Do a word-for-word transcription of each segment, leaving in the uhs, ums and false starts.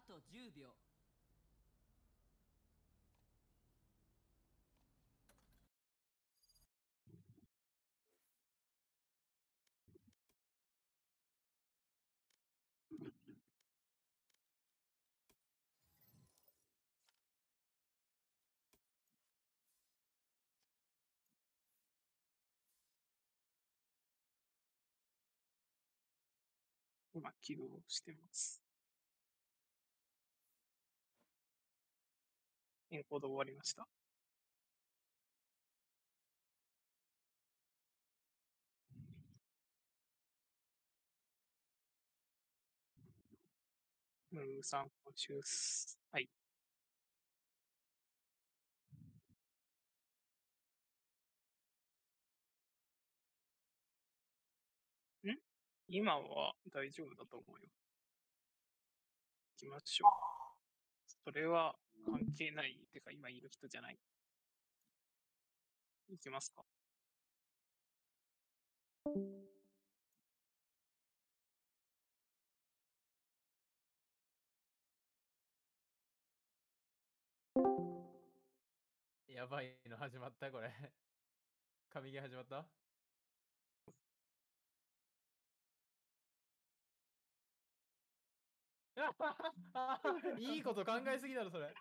あとじゅうびょう。 今起動してます。エンコード終わりました。ムーさん、今週す。はい。ん今は大丈夫だと思うよ。行きましょう。それは関係ない。てか、今いる人じゃない。行きますか。 やばいの始まったこれ。神ゲー始まったいいこと考えすぎだろそれ。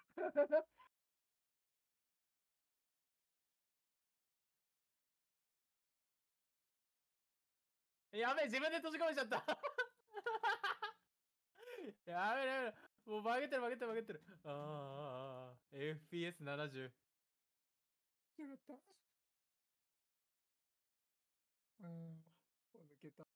やべえ、自分で閉じ込めちゃった。やべえやべえ、もう負けてる負けてる負けてる。ああ、エフピーエスななじゅう。よかった。うん、抜けた。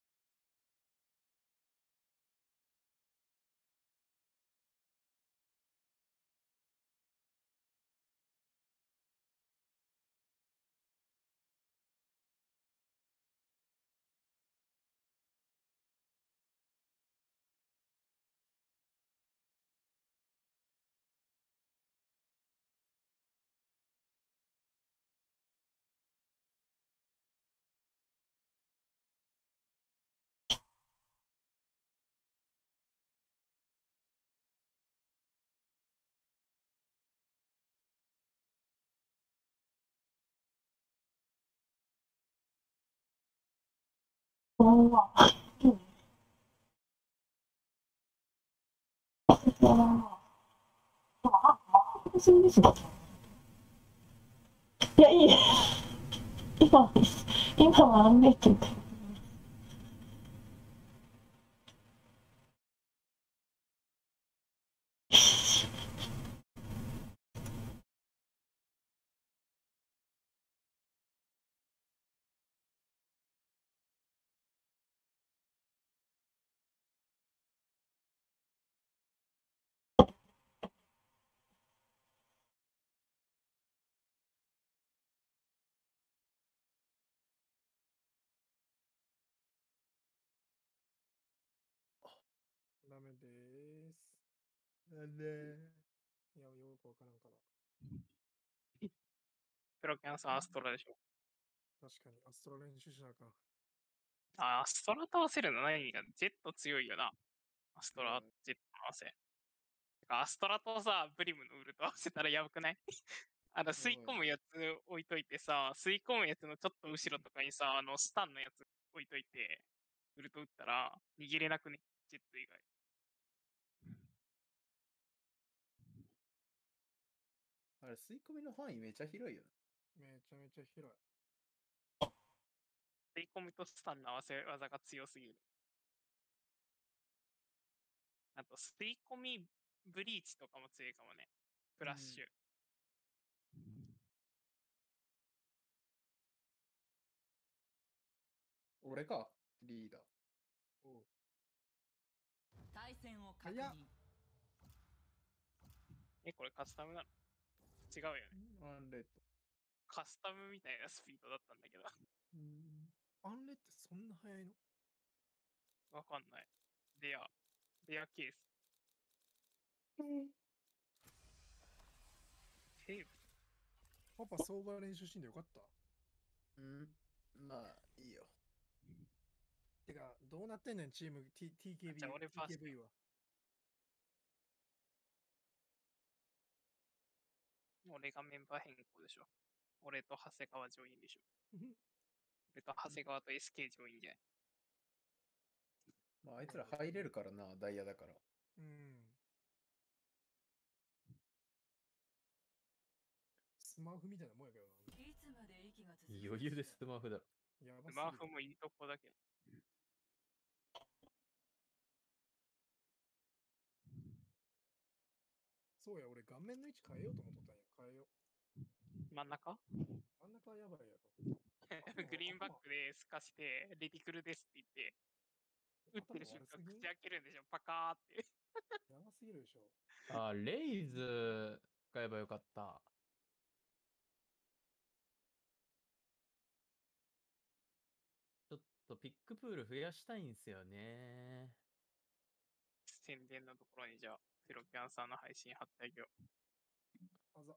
いや、いい。今、今はアンベット。 ダメでーす。なんでー。いや、よくわからんから。 プロキャンさん、アストラでしょ。 確かに、アストラ練習しなあかん。 あ、アストラと合わせるの何がジェット強いよな。アストラ、ジェットの合わせ。てかアストラとさ、ブリムのウルト合わせたらやばくないあの、吸い込むやつ置いといてさ、吸い込むやつのちょっと後ろとかにさ、あの、スタンのやつ置いといて、ウルト打ったら逃げれなくね、ジェット以外。 あれ、吸い込みの範囲めちゃ広いよめちゃめちゃ広い。 吸い込みとスタンの合わせ技が強すぎる。あと、吸い込みブリーチとかも強いかもね。フラッシュ。 俺か、リーダー。 おう。 対戦を確早っ認。 え、これカスタムなの違うよね。 アンレッド。 カスタムみたいなスピードだったんだけど。 うーん。アンレってそんな速いの？ わかんない。レア。レアケース。セーブパパ、相場練習しんでよかった。 うんまあ、いいよ。 てか、どうなってんねん、チーム T- あじゃあ TKB 俺ファースト TKV は。 俺がメンバー変更でしょ。俺と長谷川ジョインでしょ。俺と長谷川と エスケー ジョインじゃない。 まあ、あいつら入れるからな、ダイヤだから。 うん。スマホみたいなもんやけどな。 いつまで息が続く余裕でスマホだろ。 やばすぎるスマホもいいとこだけど。 そうや、俺顔面の位置変えようと思っとったんや。変えよう。 真ん中真ん中はやばいやろ。 グリーンバックで透かして、レティクルですって言って、打ってる瞬間、 頭悪すぎん口開けるんでしょ、パカーって。 やばすぎるでしょ。 あ、レイズ買えばよかった。ちょっとピックプール増やしたいんすよね。 宣伝のところにじゃあ、ゼロキャンさんの配信貼ってあげよう。 あざ。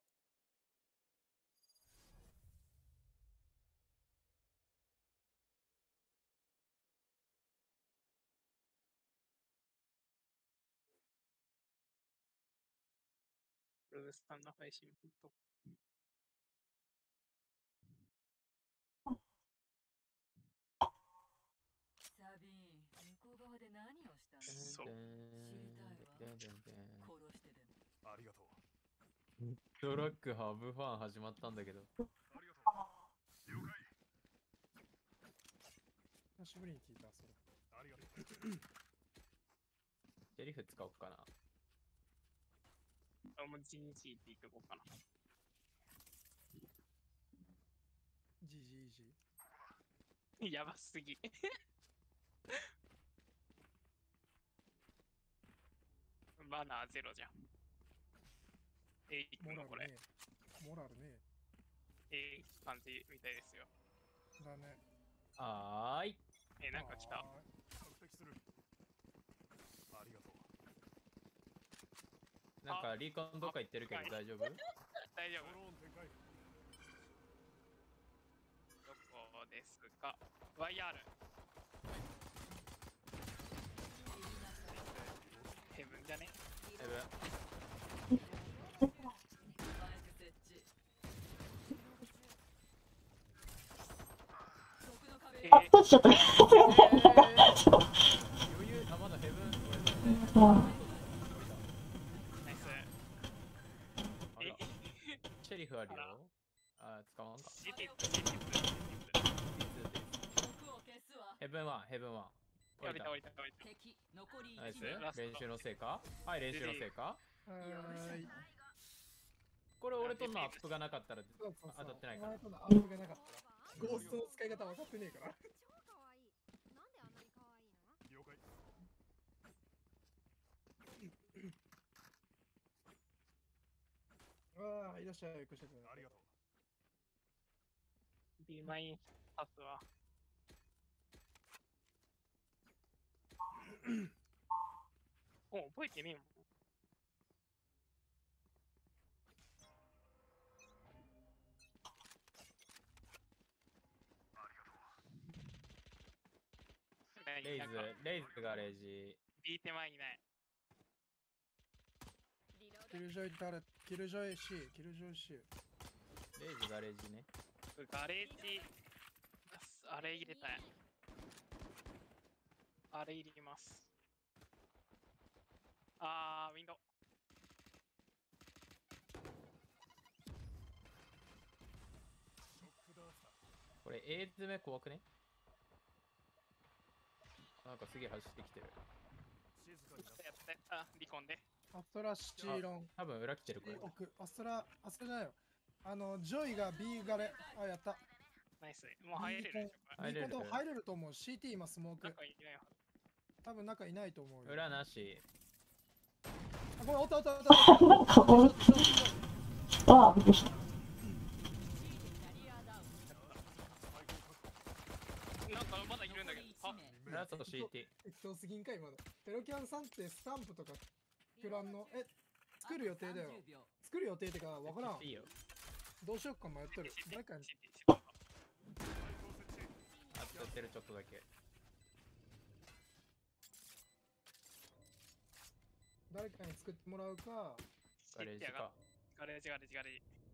ルースさんの配信貼っとこサビン、向こう側で何をしたの？ そうでりたいわででで殺してでも。 ありがとう。 ドラッグハブファン始まったんだけど。 ありがとう。了解。 久しぶりに聞いた、それ。 ありがとう。 シェリフ使おっかな。 う。あ、もう ジージー って言っとこうかな。 ジージージやばすぎ。マナーゼロじゃん。えいー。モラルくのこれ。 ね。モラルね。 えい感じみたいですよ。 だね。 はーい。 え、なんか来た。 は確定する。ありがとう。 なんかリーコンどっか行ってるけどあ大丈夫？ 大丈夫。 ドローン展開。 どこですか？ワイアール。ヘブンじゃね？ ヘブン。 マイク設置。毒の壁えあ、閉じちゃった。 余裕、あ、まだヘブン。 うんナイス。 あらえ、 シェリフあるよあら。 あ、使わんか。 シティップ、シティップ、シティップ。 毒を消すわ。 ヘブンワン、ヘブンワン。 降りた降りた降りた。 敵残りナイスいち名。 ラスト練習の成果はい、練習の成果ーい。はーい。 これ俺とのアップがなかったらそうそうそう当たってないからお前とのアップがなかったら。ゴーストの使い方分かってねえから。 超可愛い。なんであんなに可愛いの？ 了解。 ああ、いらっしゃい、こしゃくん。 ありがとう。 ビーマインパスは。お、覚えてねえもん。 レイズなんか、 レイズがレジ。 B 手前にない。 キルジョイ誰キルジョイ C、キルジョイ C。 レイズがレジね。 ガレージ、あれ入れたい。あれ入れます。あー、ウィンドウ。 ショックダースター。 これ A 詰め怖くね？なんかすげえ走ってきてる。 静かになやったやった。リコンで。 アストラシーロン。 多分裏来てるこれ。 奥。アストラ、アストラじゃないよ。あの、ジョイが B ガレ。あ、やった。 ナイス。もう入れるでしょ、これ。 入れるいいこと入れると思う。シーティー 今スモーク。 中いないはず。 多分中いないと思うよ。 裏なし。 あ、ごめん、おったおったおったおった。 なんか俺、ああ、びっくりした。 なんかまだいるんだけど。あ、 裏と シーティー。 適当すぎんか、今の。テロキャンさんってスタンプとか、プランの、え、作る予定だよ。作る予定ってか、わからん。 いいよ。 どうしよっか迷っとる。誰かに、 あ、作ってるちょっとだけ。 誰かに作ってもらうか、 ガレージか。 ガレージガレージガレージ。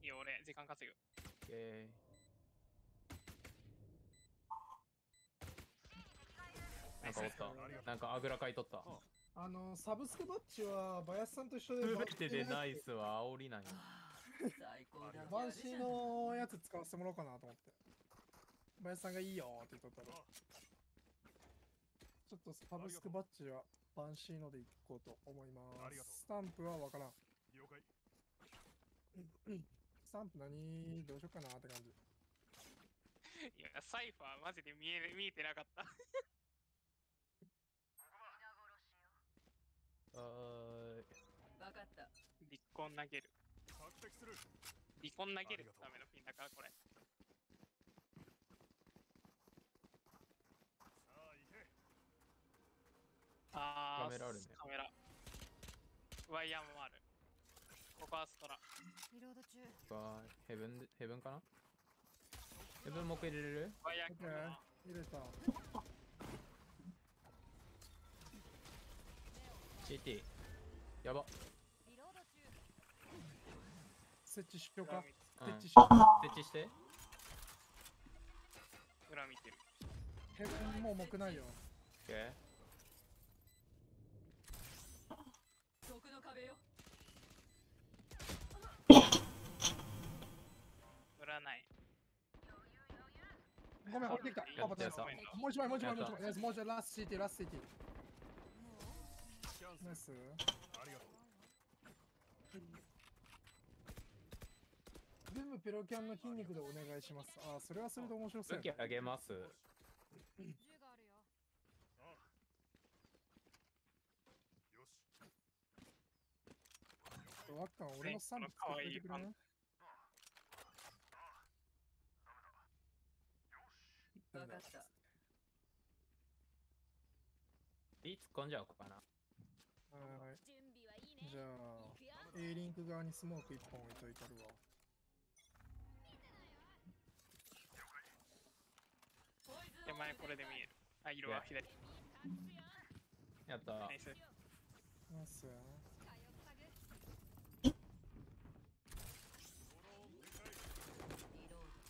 いや、俺、時間稼ぐ。 えー、なんかおった。なんかあぐらかいとった。 あの、サブスクバッジは、バヤスさんと一緒で、 すべてでナイスは煽りなんや。 最高だ。 バンシーのやつ使わせてもらおうかなと思って。バヤスさんがいいよって言っとったら。ちょっとサブスクバッジはバンシーのでいこうと思います。スタンプはわからん。 了解。 スタンプ何どうしようかなって感じ。 いや、サイファーマジで見え見えてなかった。 あー、 わかった。 リコン投げる。 索敵する。 リコン投げるためのピンだから、これ。 さあ行け。 あー、 カメラあるねカメラ。ワイヤーもある。ここはストラ。 リロード中。 わーヘブンで、ヘブンかなヘブンもう一回入れれるワイヤーオッケー入れた。 シーティー。やば。 リロード中。 設置しようか。 うん。 設置しよう。 設置して。 裏見てる。 ヘブンも重くないよ。 オッケー。 毒の壁よ。 裏ない。 ごめん、降りてきた。 やったやったもう一枚、もう一枚、もう一枚。ナイス、もう一枚、ラスト シーティー、ラスト シーティチャンー。ナイス。 ス。 ありがとう。 全部ペロキャンの筋肉でお願いします。あー、それはそれで面白そう武器やな。 あげます。 銃があるよ。 あよし。 ワッカン、俺のスタンプ使ってくれるね。 わかった。 いつ突っ込んじゃおうかな。 は準備はいいね。 い。じゃあ、A リンク側にスモークいっぽん置いといたるわ。 手前これで見える。あ、色は左。 やった。 ナイス。 ナイス。 リロード。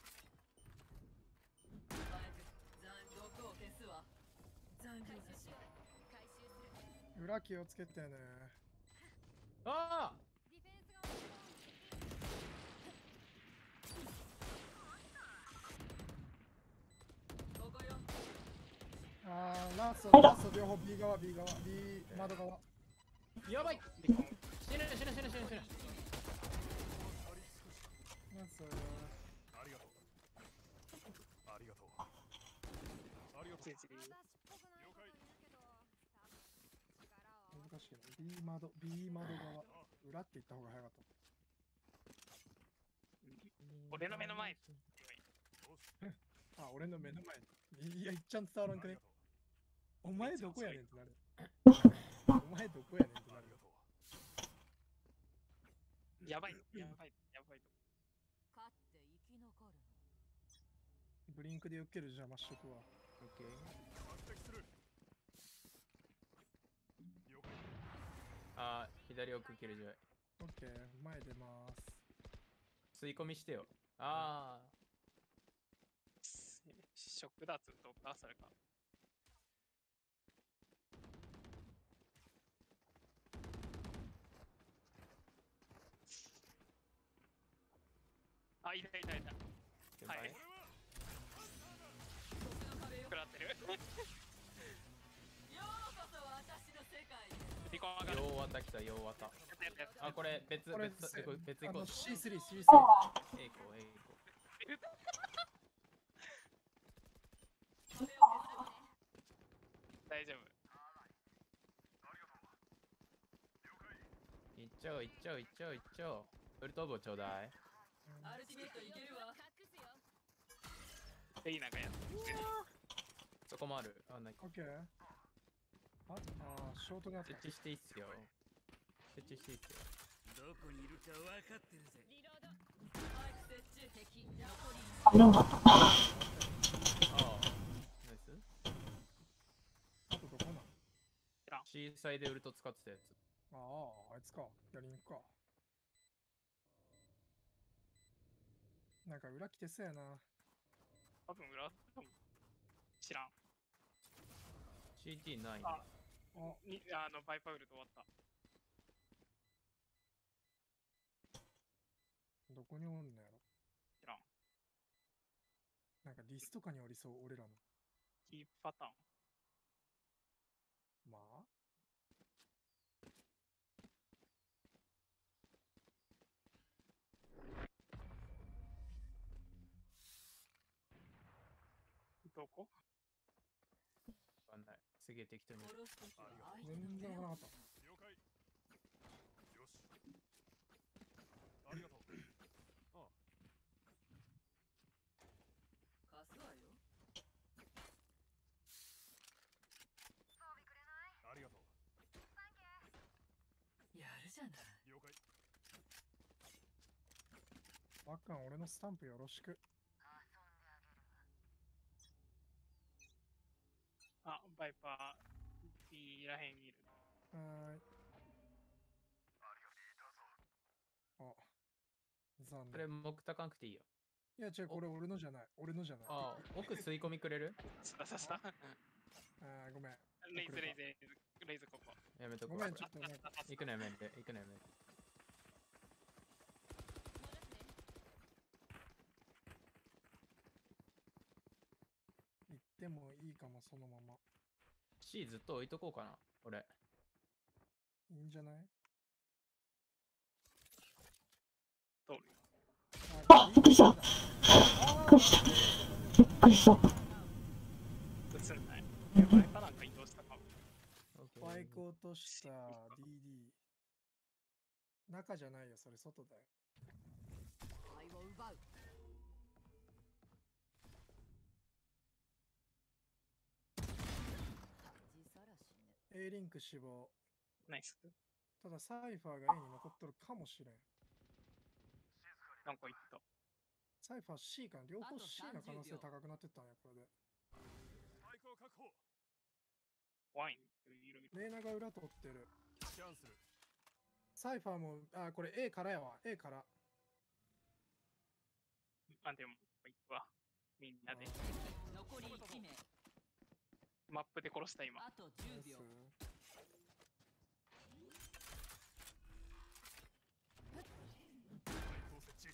バイク、残毒を消すわ。残留さし。 回収する。 裏気をつけてね。 あディフェンスが終わったここよ。 あー、ラスト、ラスト両方 B 側、B 側、B 窓側。 ーやばい。死ぬ死ぬ死ぬ死ぬ死ぬ死ぬ。 ナイス。 ありがとう。ありがとう。ありがとう。 チェンジまだしっぽくないこと言うけど、多分力を合わ難しいな。B 窓、B 窓側。裏って言った方が早かった。 俺の目の前。 あ、俺の目の前に。いや、いっちゃん伝わらんくね。お前どこやねんってなる。お前どこやねんってなる。 やばい、やばい、やばい。 勝って生き残るの。 ブリンクで避ける邪魔しとくわ。 オッケー。 索敵する。了解。 あー、左奥キルジョイ。 オッケー、前出ます。 吸い込みしてよ。あショックダーツとかそれか。あ、いたいたいた。 ー、 はい。 毒の壁よ。 食らってる。 ようこそ私の世界へ。 リコン上がる。 ようわた来た、ようわた。 やったやったやった。 あ、これ別、 これ別、別、別行こう。 あの シースリー、シースリー。 えいこう、えいこ大丈夫。 う。いっちゃおう、いっちゃおう、いっちゃおう、いっちゃおう。ウルトボちょうだい。 アルティメットいけるわ。 隠すよ。 いいなんかや。 そこもある。あ、ない。 オッケー。あ、あー、ショートにあった設。置していいっすよ。設置していいっすよ。 どこにいるか分かってるぜ。 リロード。 マイク設置。敵残り。 あ、なんかあった。 ああ。ナイス。 あとどこなん？ C サイでウルト使ってたやつ。 ああ、あいつか。やりに行くか。 なんか裏来てそうやな。 多分裏多分知らん。 シーティー ない。 あにあのバイパウルと終わった。 どこにおんのやろ。 知らん。 なんかディスとかにおりそう、俺らの。 キーパターン。 まあどこ？ わかんない。すげえ適当に。 殺す時は相手全の然わからなかった。 了解。よし。ありがとう。ああ。 貸すわよ。 ありがとう。 やるじゃない。 了解。 わっかん、俺のスタンプよろしく。 あ、バイパー B らへんにいる。 はーい。あ、残これ、 念。 目高なくていいよ。 いや違う、これ俺のじゃない。俺のじゃない。 ああ、奥吸い込みくれる？ さささ。 あーごめん。 レイズレイズレイズレイズここ。 やめとこう。 ごめん、ちょっとなんか。 行くのやめて、行くのやめて。 行ってもいいかも、そのまま。 C ずっと置いとこうかな、俺。 いいんじゃない？ 通る。 あ、びっくりした。びっくりした。びっくりした。 映んない。バイパーなんか移動したかも。 バイク落とした ディーディー。中じゃないよ、それ外だよ。 愛を奪う。 A リンク死亡。 ナイス。 ただサイファーが A に残っとるかもしれん。 なんか言った。 サイファー C かな、両方 C の可能性高くなってったんや、これで。 バイクを確保。 ワインいろいろ。 レーナが裏取ってる。 キャンセル。 サイファーも、あ、これ A からやわ。A から。 あ、でも、いくわ。みんなで。 残りいち名。 マップで殺した今。 あとじゅうびょう。 バイクを設置。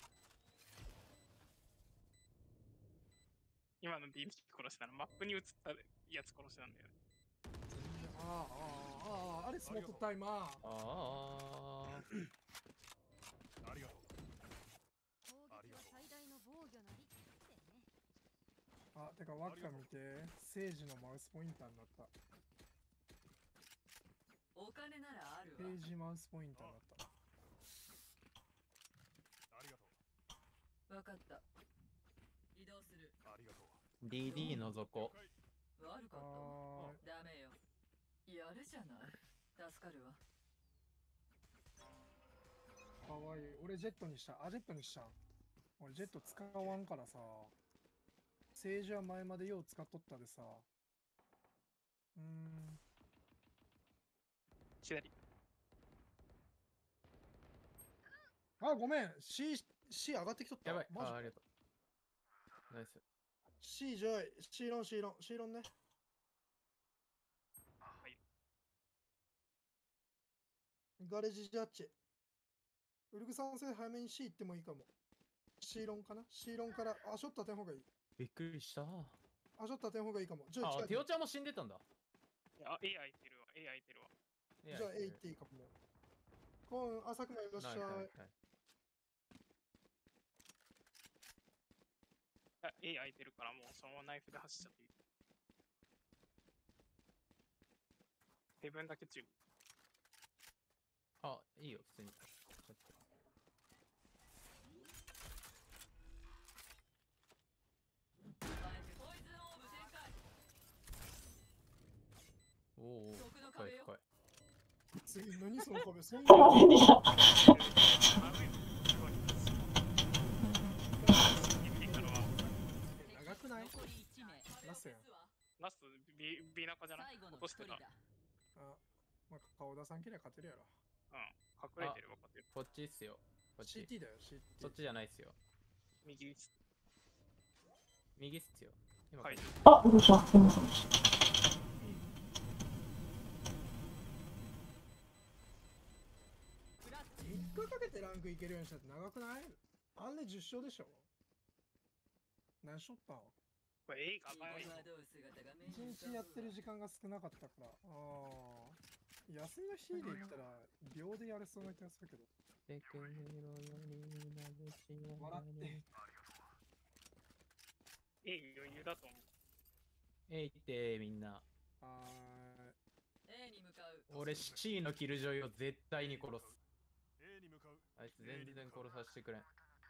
今の ディーディー 殺したらマップに映ったやつ殺したんだよね。 ああ、ああ、ああ、あれスモークタイマー。 ああ。 ありがとう。 攻撃は最大の防御の利器ってね。 あ、てか、ワッカ見て、セージのマウスポインターになった。 お金ならあるペわ。 ージマウスポインターになった。 ありがとう。 わかった。移動する。 ありがとう。 ディーディー の底。 悪かったわ。ダメよ。やるじゃない。助かるわ。 かわいい。俺ジェットにした。あ、ジェットにしたん。俺ジェット使わんからさ。セージは前までよう使っとったでさ。うーん。 左。 あ、ごめん。C、C 上がってきとった。 やばい。 マジあ、ありがとう。ナイス。 C ジョイ。C ロン、C ロン、C ロンね。 はい。 ガレージジャッジ。ウルグ賛成早めに C 行ってもいいかも。C ロンかな ?C ロンから足を立てん方がいい。 びっくりした。 足を立てん方がいいかも。じゃあ、 あ、テオちゃんも死んでたんだ。 いや、A 空いてるわ。A 空いてるわ。 じじゃあ A 行っていいかも。コーン、浅くもいらっしゃい。 はいはいはい。 あ A 空いてるからもうそのままナイフで走っちゃっていい。ヘブンだけ中。 あ、いいよ、普通に。おお、深い深い。 次、何その壁、そんなあ、出てきた。 長くないラスやん。 ラスト B, B 中じゃない落としてた。うん、 あ、まあ、顔出さんけりゃ勝てるやろ。 隠れてる分かってる。 こっちっすよ。こっち。 シーティー だよ、シーティー。 そっちじゃないっすよ。 右です。 右っすよ。今はい。 あ、どうしたすみませんでした。 みっかかけてランクいけるようにしたって長くない？あんねじゅっ勝でしょ？何しょったん？ これ映画前に。 一日やってる時間が少なかったから。ああ。休みの日で言ったら秒でやれそうな気がするけど。 でくろよりなべしや笑って。 え、余裕だと思う。 えいってみんな。 あ A に向かう。 俺 C のキルジョイを絶対に殺す。 A に向かう。 あいつ全然殺させてくれん。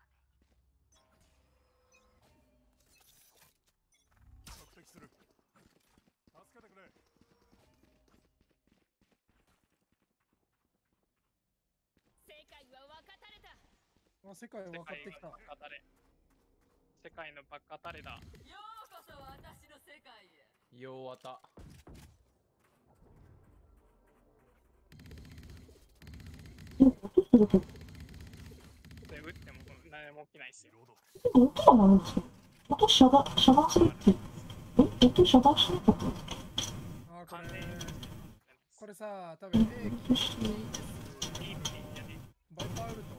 索敵する。助けてくれ。 世界は分かたれた。 あ、世界分かってきた。 世界のバカタレ。世界のバカタレだ。 ようこそ私の世界へ。 ようわた。 なんか音するけど。 で、撃っても何も起きないっすよ。 でも音が鳴るんですよ。音遮断、遮断するって。え音遮断しなかった？ あ、これ完全に。 これさ、多分 A キーいいっていいじゃね。 バイパーウルト。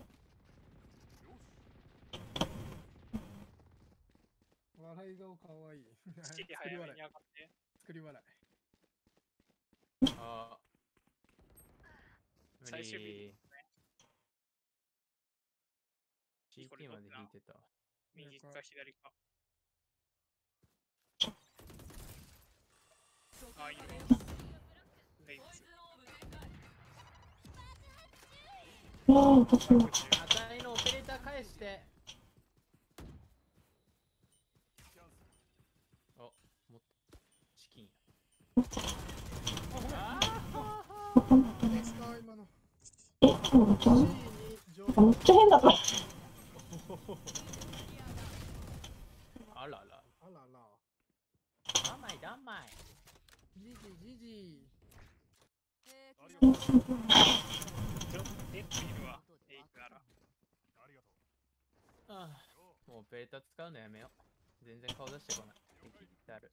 笑い顔かわいい。 式作り笑い早めに上。がって。 作り笑あー。 最終日無理ね。 シーティー まで引いてたわ。 右か左か。あ、いいね。レイズ。 いやー、私も。 あたりのオペレーター返して。あ、もっとチキンや。 い。ですか、今の。 え、今めっちゃ、 C に上あめっちゃ変だった。 あらら。 あらら。 だまいだまい。 ジジジジ。 ありがとう。 ちょっとデッドいるわ。エイクなら。 ありがとう。 ああ、もうオペレーター使うのやめよう。全然顔出してこない。敵ってある。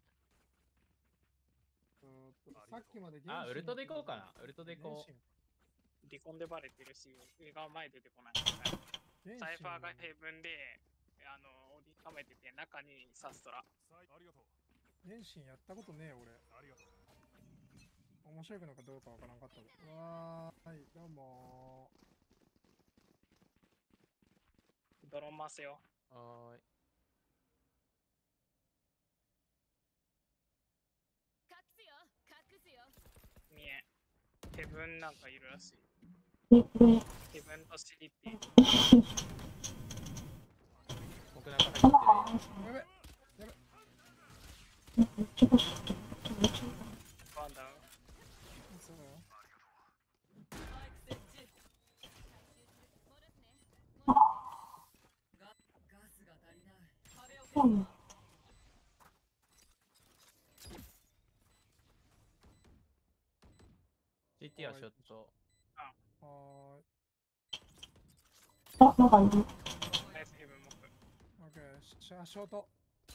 うーんとさっきまであ、ウルトで行こうかな。ウルトで行こう。 離婚でバレてるし、上が前出てこない。 原神サイファーがヘブンで、あの、折りためてて、中にサストラ。 さいありがとう。 原神やったことねえ俺。 ありがとう。 面白いのかどうかわからんかったで。うわー、はい、どうもドロン回せよ。 はーい。 隠すよ隠すよ。 見え。ヘブンなんかいるらしい。 え、上。 ヘブンとシリティ。 僕なんかあら、 入ってー。やべ、 めっちゃ欲しい。 ワンダウン。 そうよ。 マイク設置。 戻すね。 ガガスが足りない。壁をそうね。 シーティー はショット。 はーい。 あ、なんかいる。 ナイスヘブンモク。 オッケー、シャショート。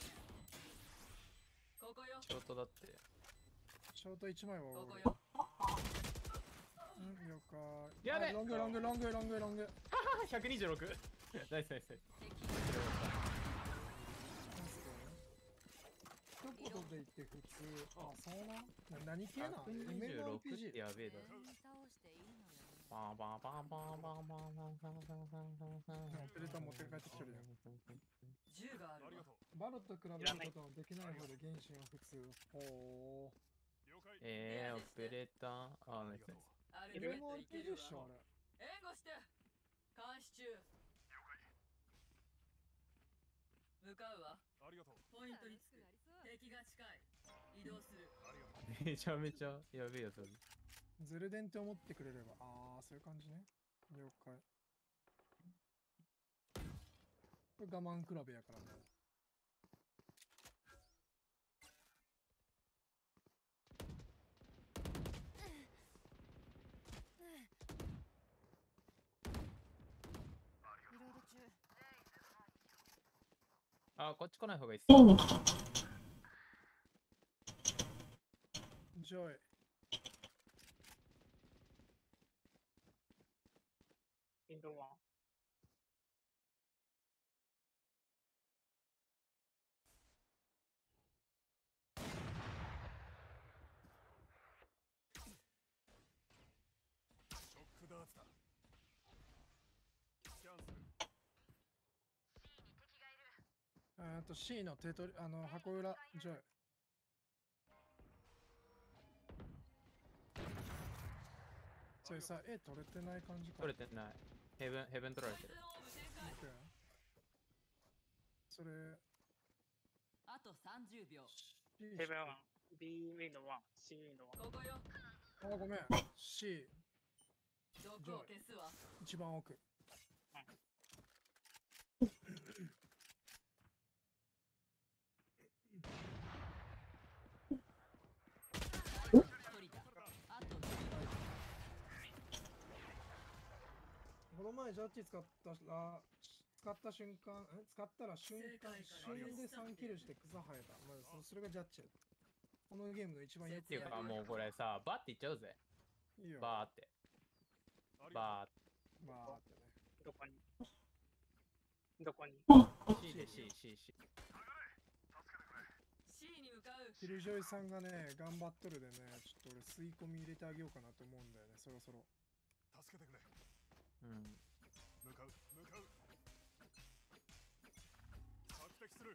ここよ。 ショットだって。 ショートいちまいはここ俺。 よ。 うん、了解。 やべはいロングロングロングロングロング。 ひゃくにじゅうろく。ナイスナイスナイス。 一言で言って普通。あ、そうな。な何系なの？ ひゃくにじゅうろくってやべえだろ。 倒していいのよね。 バンバンバンバンバンバンバンバンバンバンバンバンバン。 オペレーター持って帰ってきてるやん。 銃があるわありが。とう。 バロと比べることのできない方で原神は普通。ほ了解。 えー、オペレーター。あ、ナイスナイス。 アルー。 ティメットいけエムアールピージーるっしょあわ。 れ。 援護して。監視中。向かうわ。 ありがとう。 ポイントにつく。敵が近い。移動する。 ありがとう。 めちゃめちゃやべえやつだ。 ズルデンって思ってくれれば。ああ、そういう感じね。了解。これ我慢比べやからね。 リロード中。 あ、こっち来ない方がいいっす。 A に来ちゃった。 ジョイ。 インドワン。 ショックダーツだ。スキャンする。 えーっと C の手取り、あの箱裏、ジョイ。それさ、A 取れてない感じか。 取れてない。ヘブン、ヘブン取られてる。 オッケー。それ、 あとさんじゅうびょう。 C ヘブンワン、B ウィンドワン、C ウィンドワン。 ここよ。 あ、ごめん。C、 毒を消すわ。 一番奥。 一人だ。あとこの前ジャッジ使ったら、使った瞬間、え使ったら瞬間、瞬でさんキルして草生えた。まあ、そそれがジャッジ。このゲームの一番よくっていうかもうこれさ、バーっていっちゃうぜ。 いいよ。 バーって。 ありがとう。 バーって。 バーってね。 どこにどこに C で C、C、C。 C に向かう。 キルジョイさんがね、頑張っとるでね、ちょっと俺吸い込み入れてあげようかなと思うんだよね、そろそろ。 助けてくれ。 うん。 向かう、向かう。索敵する。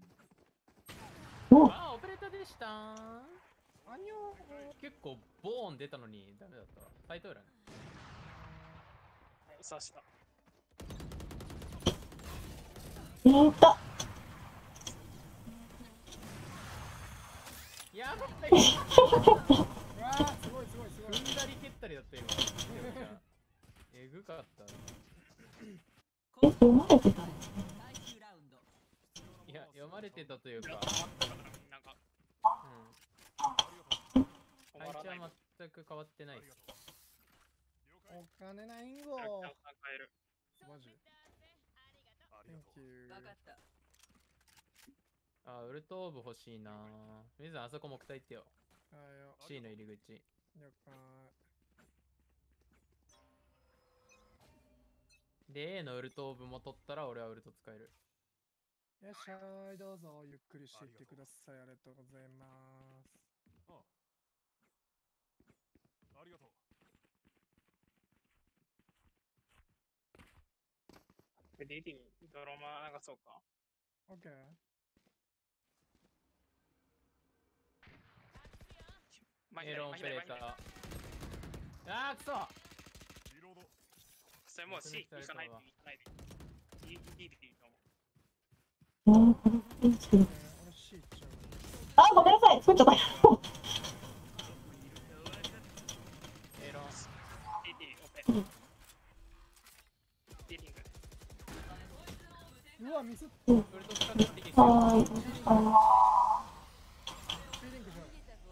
あー、オペレーターでしたー。 あにょー。 結構ボーン出たのにダメだったわ。サイト裏ね。 刺した。 いた。 やばい。 うわー、すごいすごいすごい。 踏んだり蹴ったりだった今。えぐかった。 え、読まれてた。 最終ラウンド。 いや、読まれてたというか、 いや、止まったからみんながうん。 止まらない。 配置は全く変わってないっす。 了解。 お金ないんご。 キャラクターを変える。 マジ。 ありが Thank とう。 you。 わかった。 あ、ウルトオーブ欲しいなぁ。水野あそこも伝えてよ。 はいよ。 C の入り口。 了解。 で、A のウルトオーブも取ったら俺はウルト使える。 いらっしゃい、どうぞ、ゆっくりしていってください。ありがとうございます。 あありがとう。 ディディ、ドロマ流そうか。 オッケー。 まあ、 エロンオペレーター。あーくそ。 リロード。 それもう C 行かないで、行かないで。D、D でいいとえー、 思う。 これいいですけど。 俺 C いっちゃう。 あ、ごめんなさい。作っちゃった。 エロン。 ディディ、オペ。ディリング。 うわ、ミスっウルト使っていいですよ。 はーい。あフィーリングじゃん。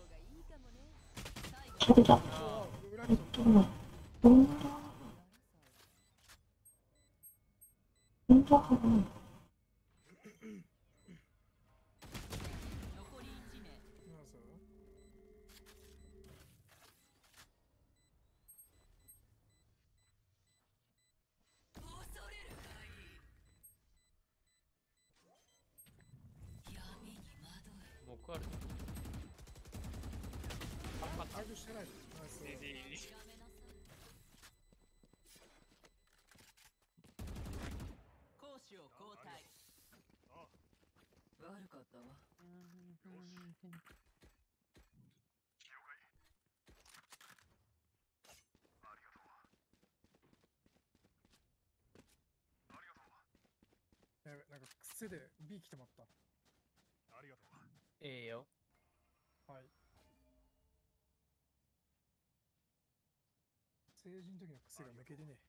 ー、出てた。 あ裏にとうん。うん。うんと、うん。 残りいち名。 まず恐れるがいい。闇に惑え。 僕ある。 排除してない。ナイス。 ディディ。 やめなさい。攻守を交代。 あ悪かったわ。 やべ、なんか癖で B 来てまった。 ありがとう。 ええよ。 はい。成人の時の癖が抜けてね。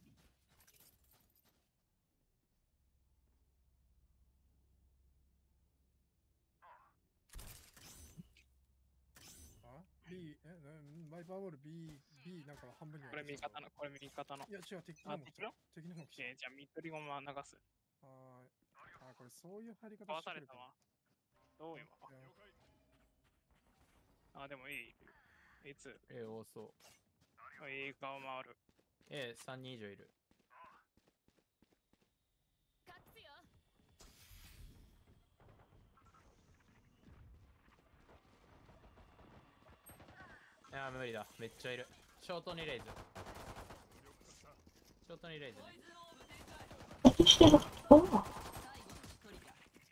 あ ?B、え、なバイパーボール B、B なんか半分にはこれ味方の、これ味方の。 いや違う、敵のあ、 方も来た敵の。 敵の方も来た。 えー、じゃあ、ミッドリゴマ流す。 はーい。あ、 これそういう入り方壊してくるかされたわ。どう今。 いや了解。 あ、でもいい。いつ A 多そう。 A 側回る。 Aさんにん以上いる。 勝つよ。 いや無理だ、めっちゃいる。ショートにレイズ、 無力化した。 ショートにレイズね。 敵してる。おう。 最後の一人だ。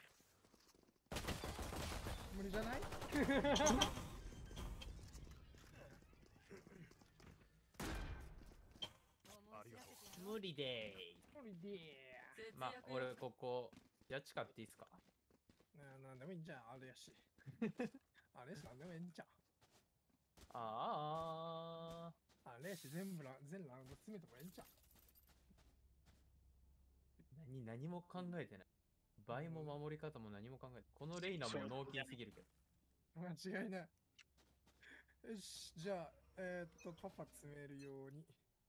無理じゃない？ ありがとう。 無理で無理でーす。まあ俺ここジャッジ買っていいっすか。 ー。ななんでもいいんじゃん、あれやし。あれやし、なんでもいいんじゃん。 あああれやし、全部ラ全ラウンド詰めてもいいんじゃん。 何何も考えてない。倍も守り方も何も考えてない。このレイナも脳筋すぎるけど。 間違いない。よし、じゃあ、えー、っと、パパ詰めるように。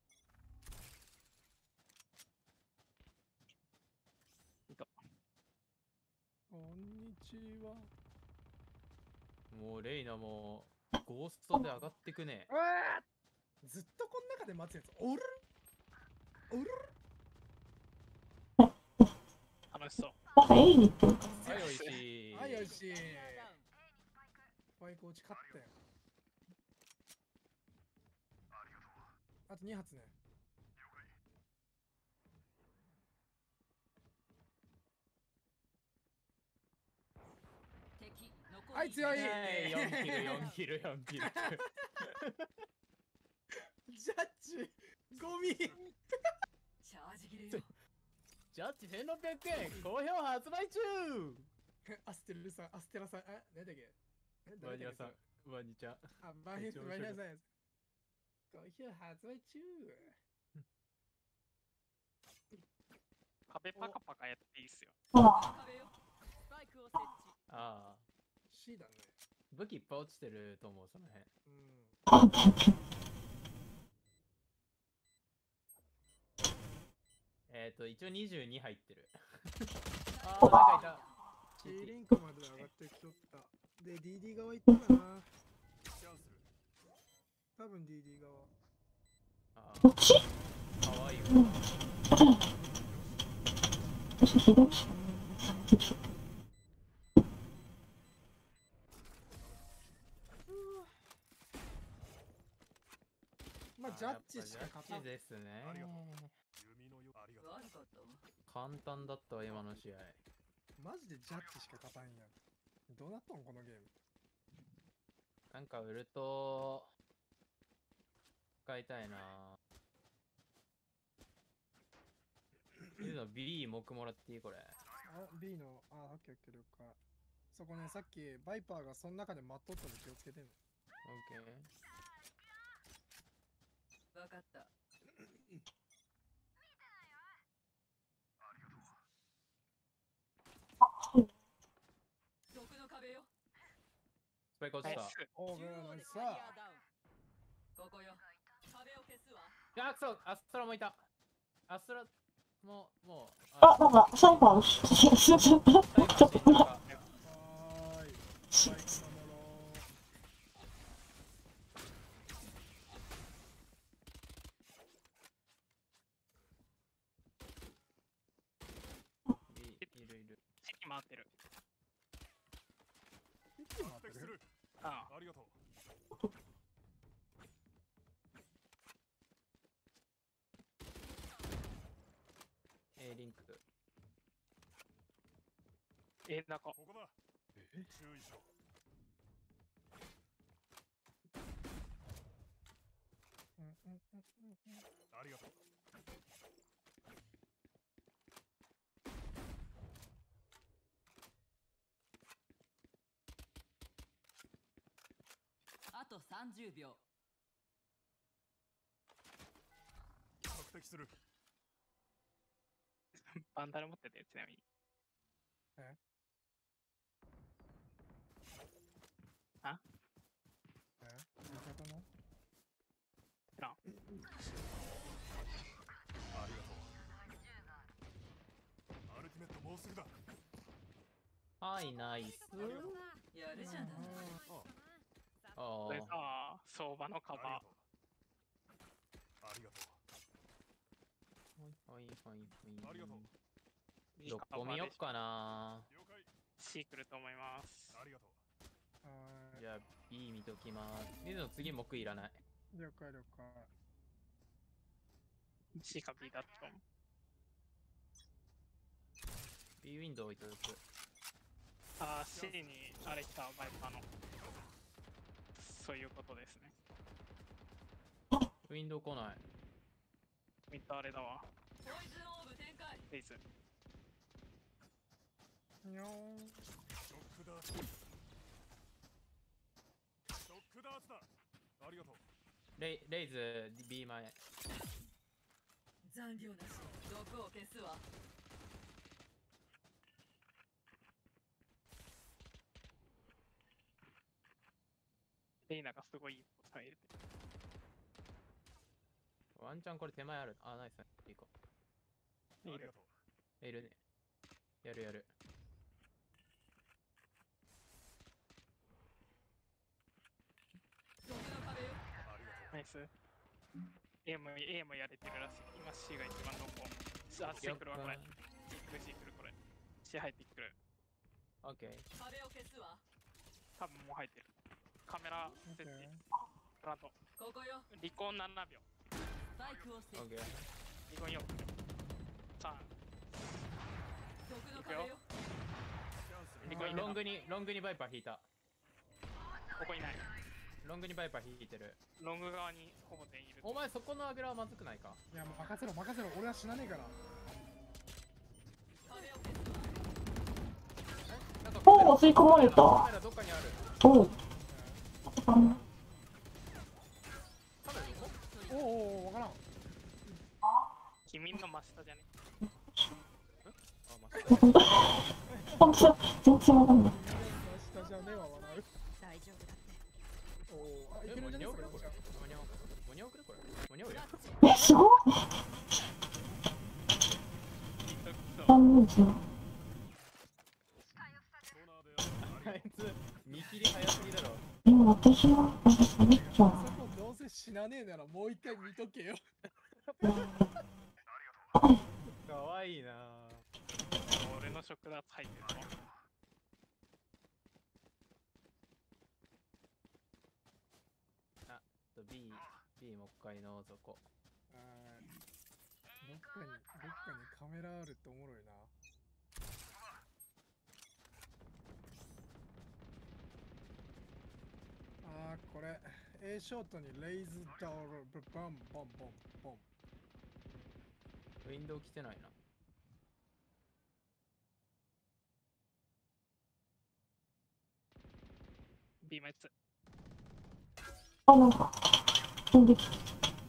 こんにちは。 もうレイナもゴーストで上がってくね。 うわーずっとこの中で待つやつおるおる楽しそう。 なんか A に行ってるか。 はいおいしい。 はい、よし。バイク落ち勝ったよ。あとに発ね。 敵残りはい強いはいよんキルよんキルよんキル。 ジャッジゴミチャージ切れよ。 ジャッジせんろっぴゃくえん好評発売中。 アステルさん、アステラさん、あ、なんだっけえバニラさん誰だっけ、 バニちゃん。 あ、バニめっちゃ面白いバニラさんやつ。好評発売中。 壁パカパカやっていいっすよ。 ほら。 壁よ。スパイクを設置。 ああ。 C だね。 武器いっぱい落ちてると思う、その辺。 うん。 えっ、ー、と、一応にじゅうに入ってる。あー、なんかいた。 C リンクまで上がってきとった。で、ディーディー 側行ったかな。 キャンセル。 多分 ディーディー 側。 あこっち？ ー、かわいいわ。 私左下。 まあ、ジャッジしか勝たんジャッジ。ですね。 ありがと弓のよありがとう。 悪かったわ。 簡単だったわ、今の試合。 マジでジャッジしか勝たんやん。どうなったんこのゲーム。 なんかウルト使いたいな。いうの B 目もらっていいこれ。 あ、B の、あ、オッケーオッケー了解。そこね、さっきバイパーがその中で待っとったんで気をつけてね。 オッケー。 わかった。毒の壁よ。 スパイク落ちた。 ナイス。 オーブン中央でナイスさワイヤーダウン。ここよ。壁を消すわ。 いや、くそ、アストラもいた。アストラも、もう。 あ、なんかサイバーしちょっとサイバー死んだか。 はーい。バイク守ろう。 いいるいる。 席回ってる。 息回ってる。 敵する。 あありがとう。 A リンク。 え、なんか、 ここだ。注意しろ。 うんうんうんうんうん。 ありがとう。 あとさんじゅうびょう。 索敵する。 バンダル持ってたよ、ちなみに。 えあえ味方のなありがとう。アルティメットもうすぐだ。 はいナイス。 やるじゃない。 あこれあさ、相場のカあバりがとう。ありがとう。 はいはいはいありがとう。 ー。いいどカバーでしこ見よっかな。 了解。 C 来ると思います。 ありがとう。 はじゃあ B 見ときます。水の次木いらない。 い。了解了解。 C か B だと思う。 B ウィンドウ置いとく。 あー、C にあれ来た、バイパーの。そういうことですね。 ウィンドウ来ない。 ミッドあれだわ。 ポイズンオーブ展開。 フェイズ。 にょーん。 ショックダーツ。ショックダーツだ。ありがとう。 レイレイズ B 前。 残業なし。毒を消すわ。 レイナがすごいいいこと入れてる。 ワンチャンこれ手前ある。あ、ナイス。いいか。 いいねありがとう。 いるね。やるやる。 毒の壁よ。 ありがとう。 ナイス。A も A もやれてるらしい。今 C が一番濃厚。あ、C 来るわ、これ。C 来る、C 来る、これ。C 入ってくる。 オッケー。 壁を消すわ。 多分もう入ってる。カメラ設置。プラント。 ここよ。 離婚ななびょう。 スパイクを設置。 オッケー。 離婚よんびょう。さん。 毒の壁よ。 離婚ロングに、ロングにバイパー引いた。 ここいない。 ロングにバイパー引いてる。 ロング側にほぼ全員いる。 お前そこのアグラはまずくないか。 いやもう任せろ任せろ。俺は死なねえから。 壁を消すわ。 なんかおお、吸い込まれた。 カメラどっかにある。 おう。 カメラどこおおお、わからん。 君の真下じゃね。 あ、まあ、 本当全然わかんない。 下じゃねえわ、笑う。 大丈夫だって。 おお、あ、いえ、 けるんじゃねえモニャオそれ。 くれこれ。モニャオ。モニャオくれこれ。モニャオや。 え、すごっ。三人じゃん。 ソナーである。 あいつ、見切り早すぎだろ。 今私は、あれじゃん。 そこどうせ死なねえならもう一回見とけよ。 かわいいなぁ。 俺のショックダーツ入ってるの。 あ、と B、B もう一回のぞこ。 あーどっかに、どっかにカメラあるっておもろいな。あー、これ、A ショートにレイズダウル、バンバンバンバン。 ウィンドウ来てないな。 B もやつ。 あ、なんか、飛んできた。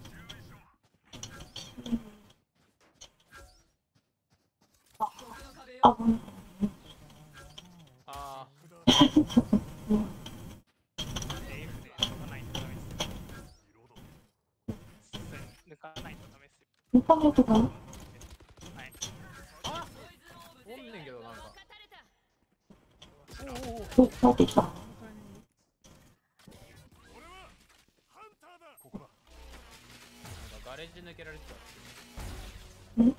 毒の壁よ。 あ、ごめん。 あセーフで飛ばないとダメです。抜かないとダメですよ。 見た目とか、 はい。 あポイズンオーブおんねんけどなんか。 おおお、 え、帰ってきた。 俺はハンターだ。ここだ。 なんかガレージ抜けられてた。 ん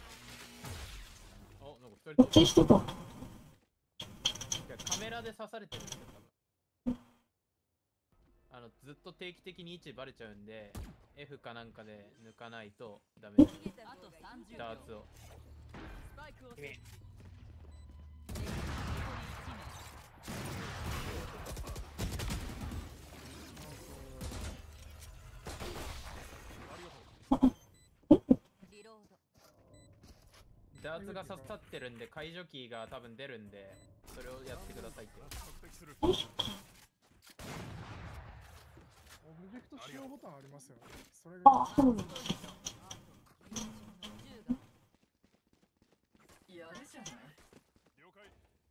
お、なんか一人どっちしてた。 いやカメラで刺されてるんですよ、多分。あの、ずっと定期的に位置バレちゃうんで、F かなんかで抜かないとダメです。 あとさんじゅうびょう。 ダーツを。 スパイクを設ね置。リロード。 ダーツが刺さってるんで、解除キーが多分出るんで、それをやってくださいって。 索敵する。 オブジェクト使用ボタンありますよね。それが。 あ、そうなんだ。 やるじゃない。 了解。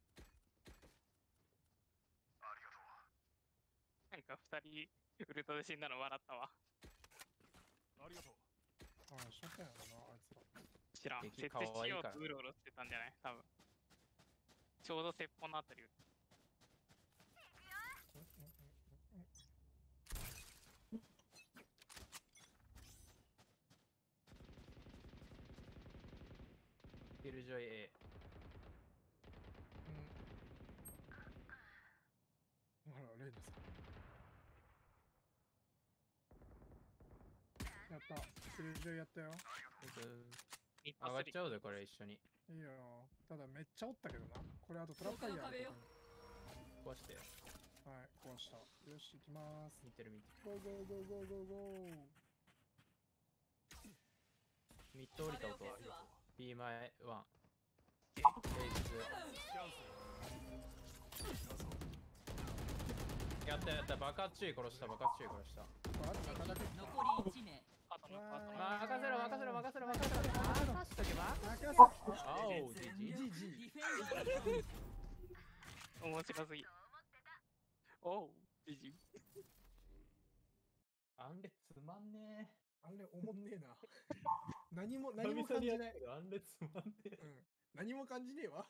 なんか二人ウルトで死んだの笑ったわ。 ありがとう。 ああ、ショットやろな、あいつら。 知らん。 敵設可愛いから置しようとうろうろしてたんじゃない多分。 ちょうど鉄砲のあたり。 キルジョイ A。 うん。ほら、レイナさん。やった。スルージョイやったよ。 一上が発でっちゃうぜ、これ一緒に。 いいよ。ただめっちゃおったけどな。これあとトラップファイヤーあるから。 壊してよ。 はい、壊した。よし、行きまーす。 見てる見てる。 ゴーゴーゴーゴーゴーゴー。 ミッド降りた音は B 前ワン。 キ平ャンセル日。やったやった爆発注意殺した爆発注意殺した。 あ、なかなか。 残りいち名。 パートナーパートナー。 任せろ任せろ任せろ任せろ任せとけば任せあおじじじじ。 ディフェンス面白すぎ。おう、じじ。 あんれつまんねあれ、おもんねえな。何も、 え。 何も感じない。 あんれつまんねえ。 うん。何も感じねえわ。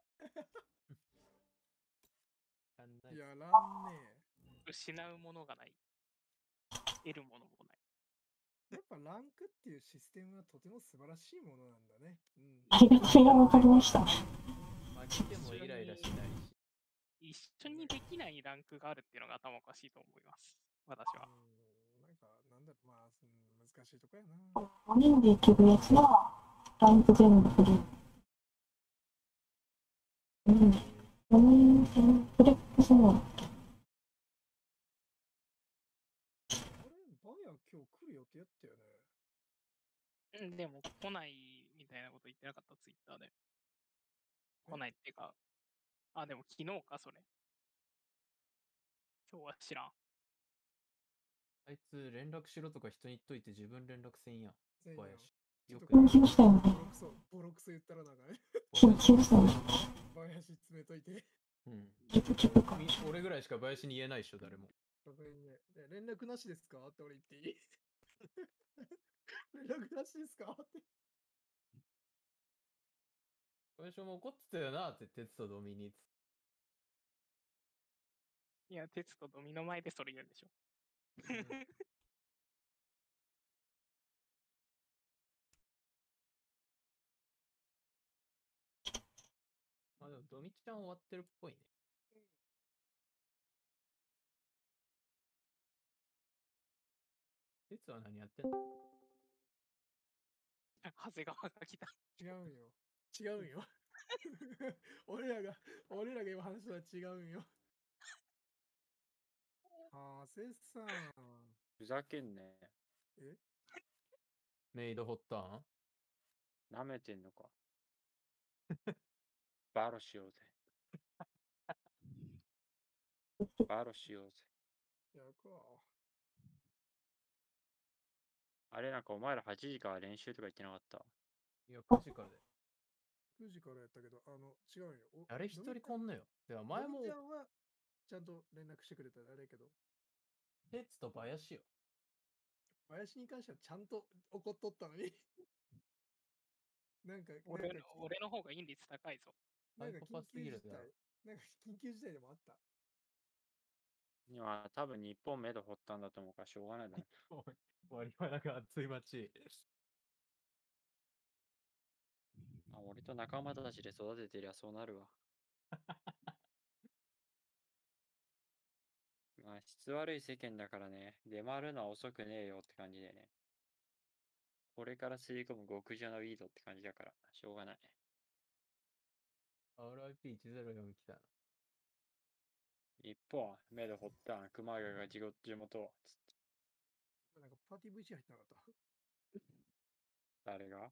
やんないやらんね失うものがない。得るものもない。 え。やっぱランクっていうシステムはとても素晴らしいものなんだね。うん。 ありがたいが分かりました。 負けてもイライラしないし。 一緒にできないランクがあるっていうのが頭おかしいと思います。私は。 うん、なんか、なんだろう、まあ、うん難しいとこやな。 ごにんでいけるやつは、ランク全部フリー。うん。ごにん戦フレックスも。 あれ、バヤ今日来る予定やったよね。 うんでも来ないみたいなこと言ってなかった、ツイッターで。来ないっていうか、あ、でも昨日か、それ。今日は知らん。 あいつ連絡しろとか人に言っといて自分連絡せんやん。 せんやん小林。よくちょっと気をしたよね。 ボロクソ、ボロクソ言ったらなんかね。 気を気をしたよね。 バヤシ詰めといて。 うん。 聞く聞くか。 み俺ぐらいしか林に言えないでしょ、誰も。 ごめんね。で連絡なしですかって俺言っていい連絡なしですかって。 林も怒ってたよなって鉄とドミニいや、鉄とドミの前でそれ言うんでしょ。 まあでもドミちゃん終わってるっぽいね。鉄は何やってんの？ 長谷川が来た。 違うんよ。違うんよ。俺らが、俺らが今話したのは違うんよ。あー、せっさん。 ふざけんね。 えメイドホッターンなめてんのか。バロしようぜ。バロしようぜ。 やるか。 あれなんかお前らはちじから練習とか言ってなかった。 いや、くじからで。 くじからやったけど、あの、違うんよ。お誰一人こんのよ。では前もドミちゃんはちゃんと連絡してくれたらあれやけど、 鉄と林よ。 林に関してはちゃんと怒っとったのに。なんか、 俺のなんか、 俺の方がイン率高いぞ。 なんかサイコパ緊急スすぎるだろ事態、なんか緊急事態でもあった。 今多分日本目で掘ったんだと思うからしょうがないだろ。 割りなんか熱い街。 あ、俺と仲間たちで育ててりゃそうなるわ。まあ質悪い世間だからね、出回るのは遅くねえよって感じでね。これから吸い込む極上のウィードって感じだから、しょうがない。 アールアイピーいちゼロよん 来た。 一方、目で掘った熊谷が地元地元。つってなんかパーティー ブイシー 入ってなかった。 誰が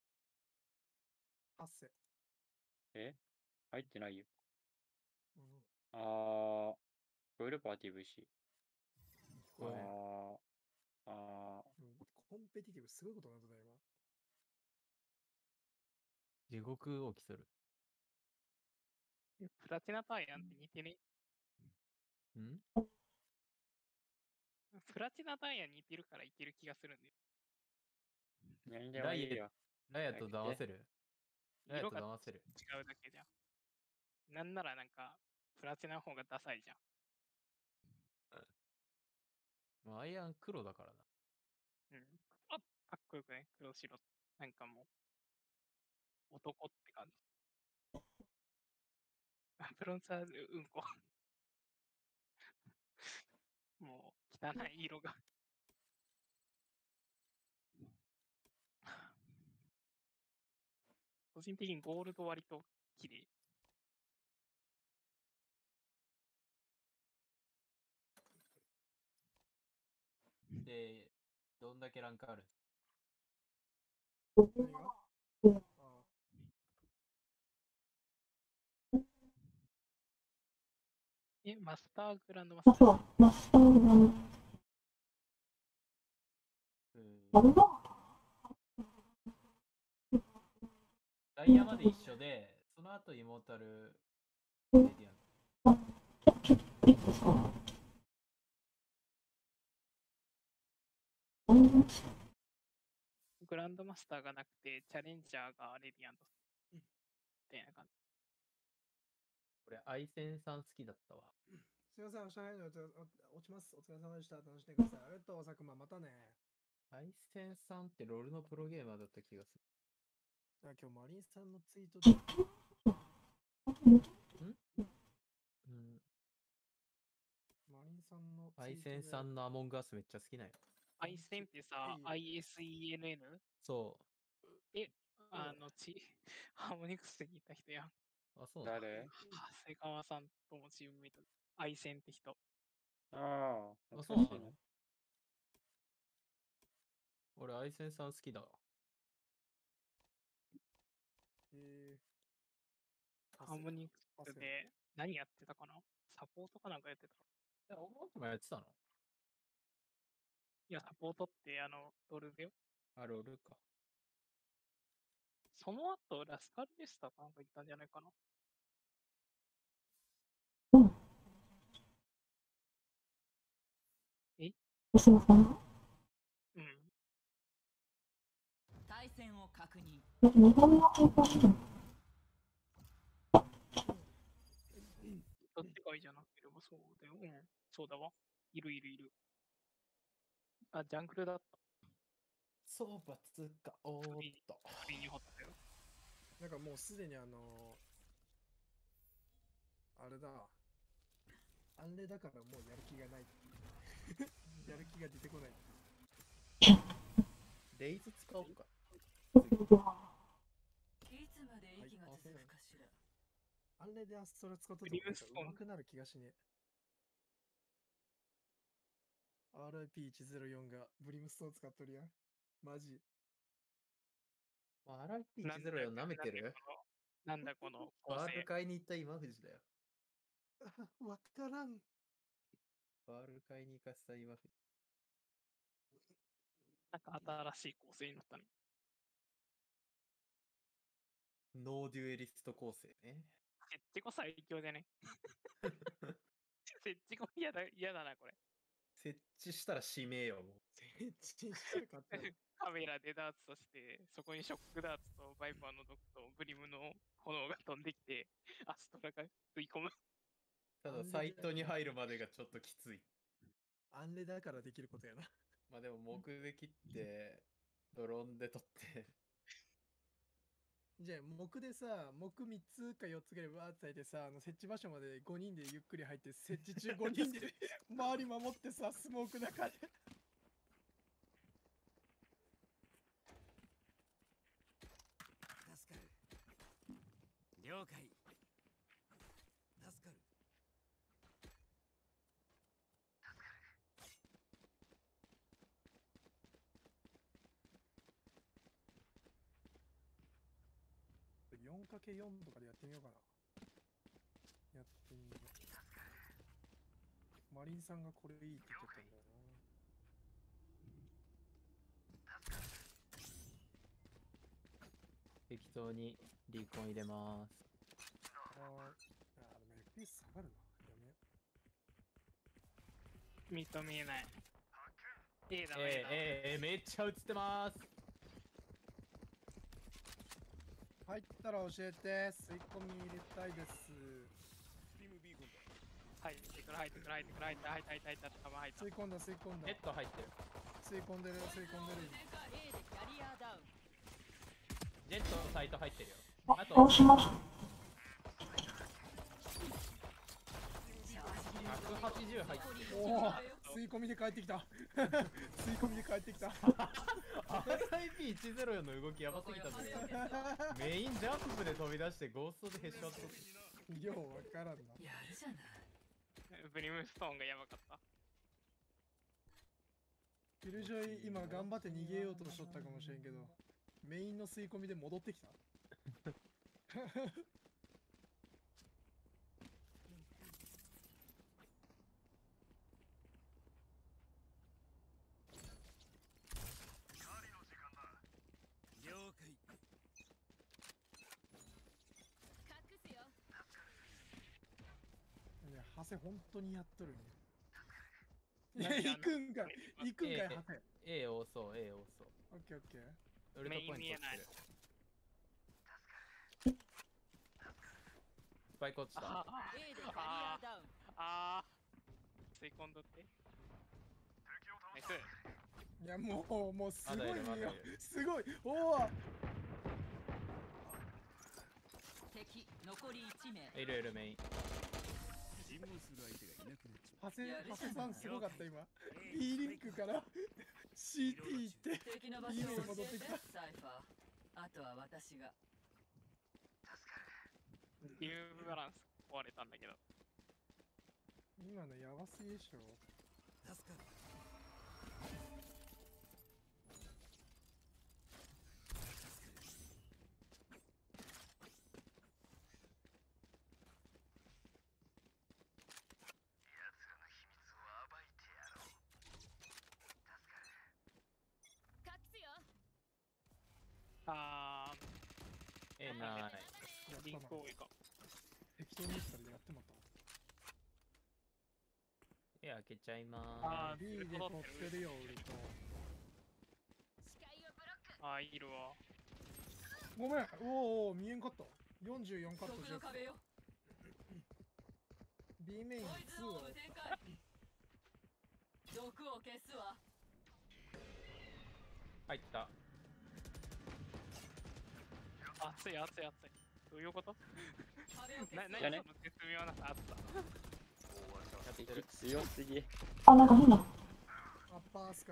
ハッセ。 え入ってないよ。 うん。 あー、聞こえるパーティー ブイシー。 これあー、あー、 うんコンペティティブすごいことになったね、 地獄起きとる。 プラチナタイヤンって似てね。 んプラチナタイヤン似てるからいける気がするんだよ。 何でもいいよ。 ライアと騙せるライアと色が騙せる違うだけじゃん。 なんならなんか、プラチナの方がダサいじゃん。 まあアイアン黒だからな。 うん。あ、かっこよくね、黒白。なんかもう、男って感じ。あブロンズはうんこ。もう、汚い色が。個人的にゴールド割と綺麗。 で、どんだけランクある？ 何があえ、マスターグランドマスあ、 ターそう、マスターグランド。あれだダイヤまで一緒で、その後イモータルレディアント。 ちょ、ちょ、いいですかうんグランドマスターがなくて、チャレンジャーがレディアント。みたいな感じ。 俺、アイセンさん好きだったわ。 すいません、おしゃれに落ちます。お疲れ様でした。楽しんでください。ありがとう、佐久間。またね。 アイセンさんってロールのプロゲーマーだった気がする。 あ今日マリンさんのツイートで。 うん。 マリンさんのツイートで。 アイセンさんのアモンガースめっちゃ好きなんよ。 アイセンってさ、アイエスイーエヌエヌ? そう。 え、あの、ち、ハーモニクスでいた人やん。 あ、そうなの？ 誰？ 長谷川さんともチームメイト。アイセンって人。 ああ、 あ、 懐かしいねそうなの？俺、アイセンさん好きだわ。 えハーモニクスで何やってたかな？サポートかなんかやってた。 え、オーバーウォッチもやってたの？ いや、サポートってあの、ドルだよ。 あ、ロールか。 その後、ラスカルデスタかなんか行ったんじゃないかな。 うん。 え吉野さんうん。 対戦を確認。 え、日本の大会見るどっちがいいじゃなければそうだよ。うん。そうだわ。いるいるいる。あ、ジャングルだった。 そうばつか、おーっと。 クリーンに掘ったよ。 なんかもうすでにあのー、あれだ。あれだからもうやる気がない。やる気が出てこない。 レイズ使おうか。 いつまで息が続くかしら。 あれでアストラ使うとブリムストーン上手くなる気がしねえ。アールアイピーいちゼロよん がブリムストーン使っとるやん。マジ。 アールアイピーいちゼロよん 舐めてる？ なんだこの構バール成。 買いに行った今藤だよ。 わからん。 バール買いに行かせた今藤。 なんか新しい構成になったね。 ノーデュエリスト構成ね。 設置後最強でね。設置後嫌だ、嫌だな、これ。 設置したら指名よ、もう。 設置したら勝ったよ。 カメラでダーツとして、そこにショックダーツとバイパーの毒とブリムの炎が飛んできて、アストラが吸い込む。 ただ、サイトに入るまでがちょっときつい。 アンレだからできることやな。 まあでも、木で切って、ドローンで取って。 じゃあ、木でさ、木みっつかよっつぐらいバーって咲いてさ、あの設置場所までごにんでゆっくり入って、設置中ごにんで周り守ってさ、スモーク中で。 助かる。了解。助かる。 よんかけよん とかでやってみようかな。やってみよう。マリンさんがこれいいって言っちゃったんだよ適当にリコン入れます。 な。あーあ、でも エフピーエス 下がるな。やめよ認めない。A だ、 えー、 A だ。 えー、えー、めっちゃ映ってます。 入ったら教えて。吸い込み入れたいです。 スティームビーコンだ。 入ってくる、入ってくる、入ってくる、入った、入った、入った、入った、多分入った。 吸い込んだ、吸い込んだネッ。ト入ってる。 吸い込んでる、吸い込んでる。 A でキャリアダウン。 ジェットサイト入ってるよ。 あ、 あと倒します。 ひゃくはちじゅう入ってる。 おお、吸い込みで帰ってきた。吸い込みで帰ってきた。 アールアイピーいちゼロよん の動きやばすぎたんだけど。メインジャンプで飛び出してゴーストでヘッショット。 ようわからんな。 やるじゃない。 ブリムストーンがやばかった。 キルジョイ今頑張って逃げようとしとったかもしれんけど、メインの吸い込みで戻ってきた。 了解。 隠すよ。 ね、ハセ本当にやっとるんや。い何や、行くんかい。行くんかい、 ええハセ。 A 多そう、A 多そう。 オッケーオッケー。 ウルトポイントメイン見えない落ちてる。スパイク落ちた。 あ A でキャリアダウン。 あー、吸い込んどって。ナイス。 いや、もう、もうすごいまだいるまだいよる。 すごい。おお。 敵残りいち名。 いるいるメイン。 尋問する相手がいなくなっちまハセ、ハセさんすごかった今。 う。 B リンクから シーティー 行って。 敵の場所いいねを教えて戻ってきた。 サイファー。あとは私が。 ゲームバランス壊れたんだけど。 今のやばすぎでしょ。 助かる。 隠すよ。 あえない。 やっー、リンたな。 ク多いか。 適当に言ったらやってもらった。 え開けちゃいまあーす。 B で取ってるよ、ウルト。 視界をブロック。 あー、いるわ。 ごめん。おお、見えんかった。よんじゅうよんカット毒の壁よ。 B メインポイズンにオーブ展開。毒を消すわ。 入った。 熱い熱い熱い。どういうこと壁をな、 消すなにじゃあねその絶妙なさ熱さ。 やってる。 強すぎ。 あ、なんか変な。 アッパースカー。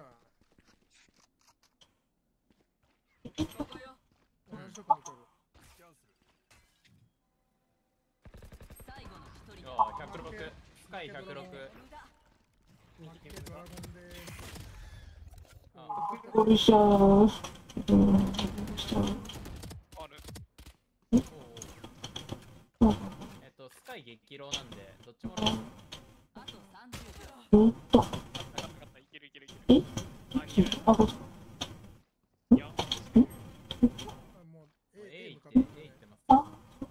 ここよ。 同じとこに来る。 スキャンする。 最後の一人あだ。 ーひゃくろく。スカイひゃくろく。 無駄。 マッケドラゴンでーす。 あゴリシャー。うん、ゴリシャー。 ある。 おうおうえっと、スカイ激ロなんで、どっちもロー。 あとさんじゅうびょう。 えーっと、 勝った勝った勝った。いけるいけるいける。 えあ、似合あ、こっち。 う。いや、 あ、もう A A 行っ、 向かって A 行ってます。 あ、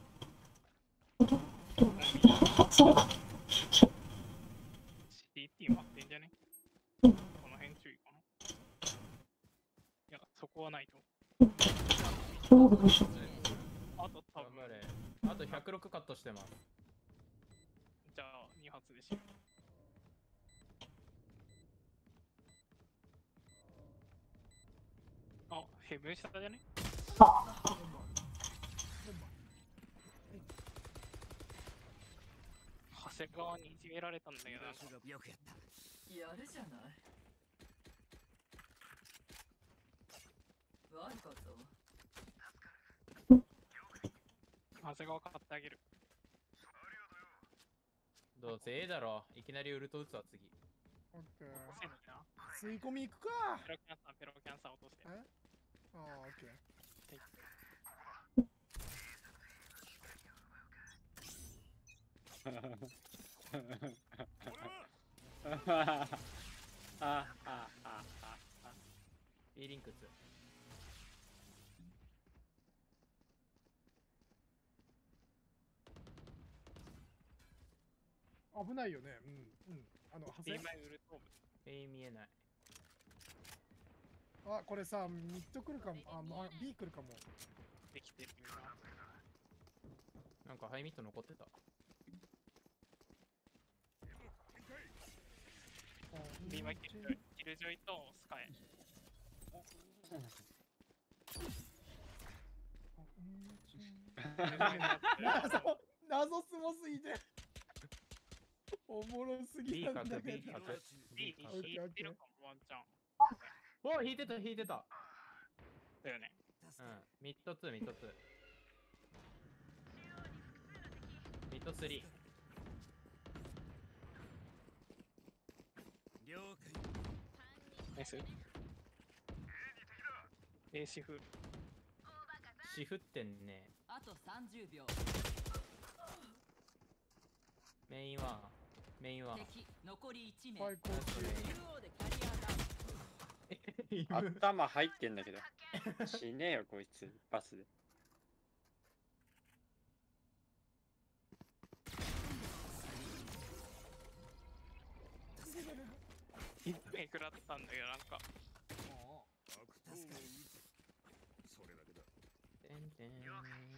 そうか。 シーティー 待ってんじゃねうんこの辺注意かな。いや、そこはないとそうでしょ。 思う。あと多分、 頑張れ。あとひゃくろくカットしてます。 じゃあに発でしょ。あ、ヘブン下じゃねあ、 長谷川にいじめられたんだけど、なんか場所がよくやった。 やるじゃない。悪かったわ。 長谷川買ってあげる。 どうせ A だろ。いきなりウルト打つわ、次。 オッケー。 遅いのにな。 吸い込み行くか。 ペロキャンサー、ペロキャンサー落として。 えああ、オッケー。 あああああ B リンクツ。 危ないよね。うん、うん。あの、ハセ B 前ウルトーブ。 A 見えない。 あ、これさ、ミッド来るかも。あ、まあ、B 来るかも。 できてるみんな。 なんかハイミット残ってた。 で、今キルジョイ、キルジョイとスカイ。 謎謎すごすぎておもろすぎ B なんだ角、 け B ど。 角。 B に引いてるかも、ワンチャン。 お引いてた、引いてた。 だよね。 うん。ミッドツー、ミッドツー。ミッドスリー。 了解。 ナイス。A シフ。 シフってんね。 あとさんじゅうびょう。 メインは、メインは。 敵残りいち名。 はい、こナイスメイン中央でキャリアダウン。 頭入ってんだけど。死ねえよ、こいつ。バスで。 一名食らったんだけど、なんか。 悪党を撃つ。それだけだ。 てんてん。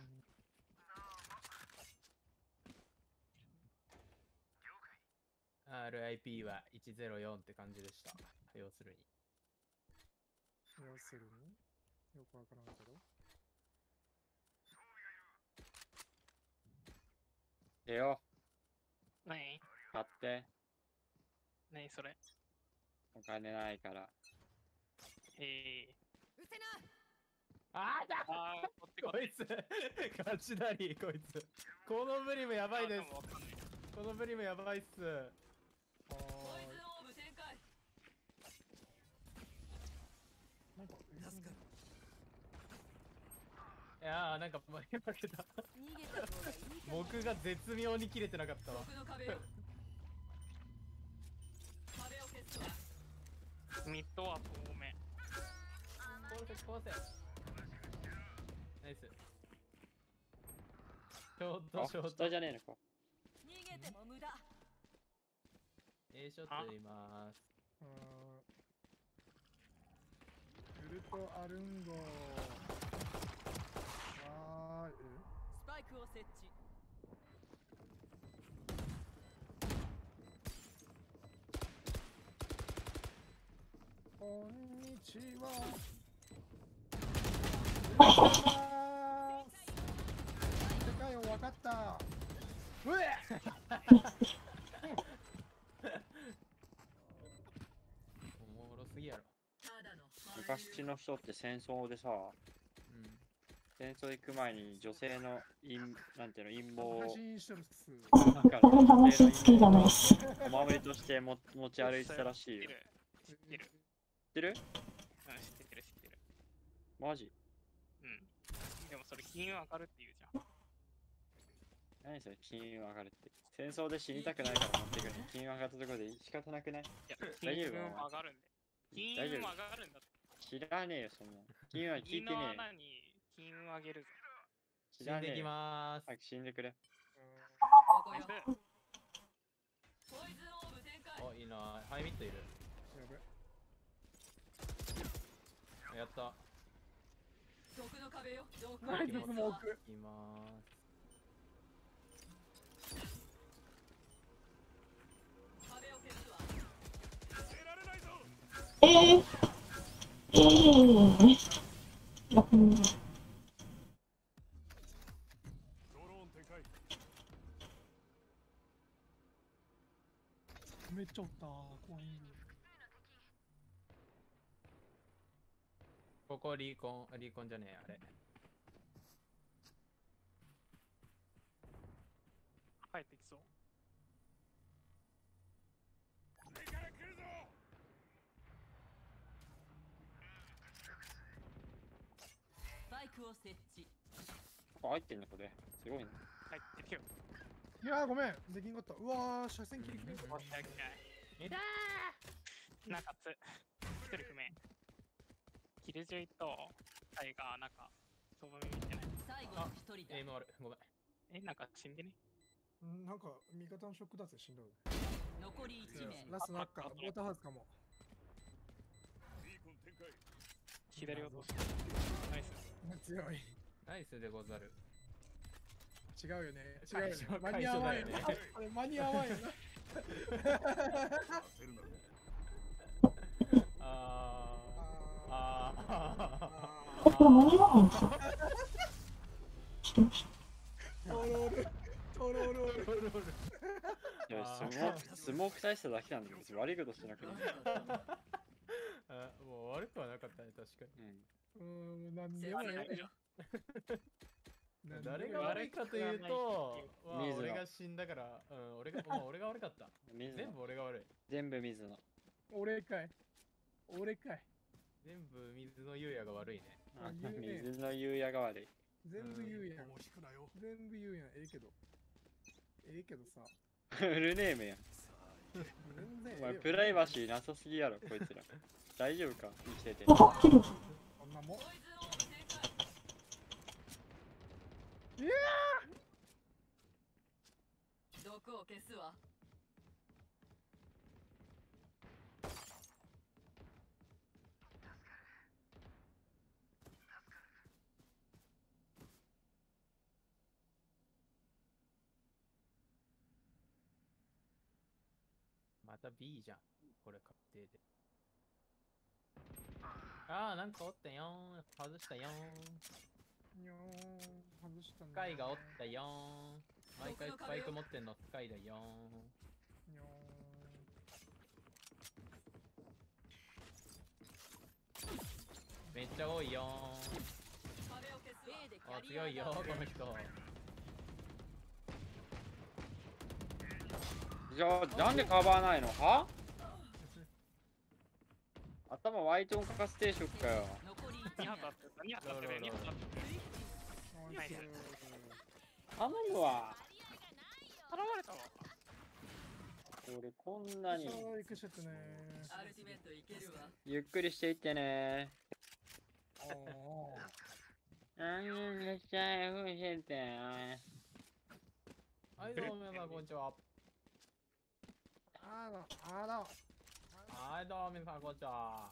アールアイピー はいちゼロよんって感じでした。要するに。 要するによくわからんけど。 えよ、 何買って。 何それ。 お金ないから。 えうせな。 あーだー。あー、こっちこっち。 こいつガチだりこいつ。このブリムやばいです。 あでもわかんないこのブリムやばいっす。 ポイズンオーブ展開。 なんか、 助かる。 いやーなんか負け負けた。 逃げた方がいいかも。 僕が絶妙に切れてなかったわ。 僕の壁を。壁を消すわ。 ミッドは遠目。 壊せ壊せ。ナイス。ショートあ、 ショート下。じゃねえのか。 逃げても無駄。 A ショットいます。 あーウルトアルンゴはーい。 スパイクを設置。 こんにちは。世界を分かった。うえおもろすぎやろ。 ただの昔の人って戦争でさ、 うん。 戦争行く前に女性の陰、なんていうの、陰謀を配信してるっす。 これ話好きじゃないっす。 お守りとしても持ち歩いてたらしいよ。 知ってる。知ってる。 知ってる？ うん、知ってる、知ってる。 マジ？ うん。でもそれ金運上がるって言うじゃん。 何それ、金運上がるって。戦争で死にたくないから持ってくるのに金運上がったところで仕方なくない？ いや、 大金運丈夫上がるんで。金大丈夫運上がるんだって。 知らねえよ、そんな。金運は聞いて銀のね穴に金運上げるぞ。 え。知らねえよ。 死んできまーす。 早く死んでくれ。 ここよ。 うんポイズンオーブ展開。 お、いいな。ハイミットいる。 やべ。 やった。 毒の壁よ。毒ナイススモーク。 いまーす。 壁を消すわ。 出られないぞ。 えー、えー、やっぱりドローン展開。 めっちゃおった。怖い。 ここリーコン、リーコンじゃねえ、あれ。 帰ってきそう。 上から来るぞ。 スパイクを設置。 あ、入ってんのこれ。すごいね。 帰ってるよ。 いやーごめん。できんかった。うわー、車線切り切れんかオッケーオッケえだー。中津。一人不明。キルジョイとタイがなんか、そば見てない。 最後の一人だー。エイ。ムある。ごめん。 え、なんか死んでね。 うんなんか、味方のショック脱で死んだよ。 残りいち名。 ラストナッカー、ウォーターハウスかも。 ビーコン展開。 左落としナイス。 強い。 ナイスでござる。 違うよね。違うよね会場。 間に合わんよね会場だよね。 これ間に合わんよな。 焦るな。 あー。 あああ、これ間に合わないんですよ。知ってましートロール。トロール。 ー。ロールロール。 いや、 あースモーク、スモーク大しただけなんだけど、別に悪いことしてなくて。 あ、もう悪くはなかったね、確かに。 うん。 うーん、なんでもや悪いよなんでも誰が悪いかというと、まあ、 水野俺が死んだから、うん、俺が、まあ、俺が悪かった。 水野全部俺が悪い。 全部水野。 俺かい。俺かい。 全部水の優也が悪いね。 あ言うね水の優也が悪い。 全部言うやん。 もう引くなよ。 全部言うやん。ええけど。ええけどさ。 フルネームやん。 全然ええよお前、プライバシーなさすぎやろ、こいつら。大丈夫か生きてて。 た。わかってる。 こんなもん。 毒を消すわ。 また B じゃん。これ確定で。ああ、なんかおったよーん。外したよーん。 にょーん。外したね。 スカイがおったよーん。毎回スパイク持ってんのスカイだよーん。 にょめっちゃ多いよ壁を消すわ。 A でキーん。あ、 ャリア強いよー、この人。 じゃあ、なんでカバーないのは頭ワイトンかかステーションかよ。 残りに発あってるに発あってるに発あってる。 ー。 はいはい頼むわ。 頼まれたわ。 俺こんなにそう、行くしってねアルティメットいけるわ。 ゆっくりしていってね。 ー。おあんめっちゃふうしてて。 はい、どうも皆さん、こんにちは。 あら、あら。 はい、どうも皆さん、こんにちは。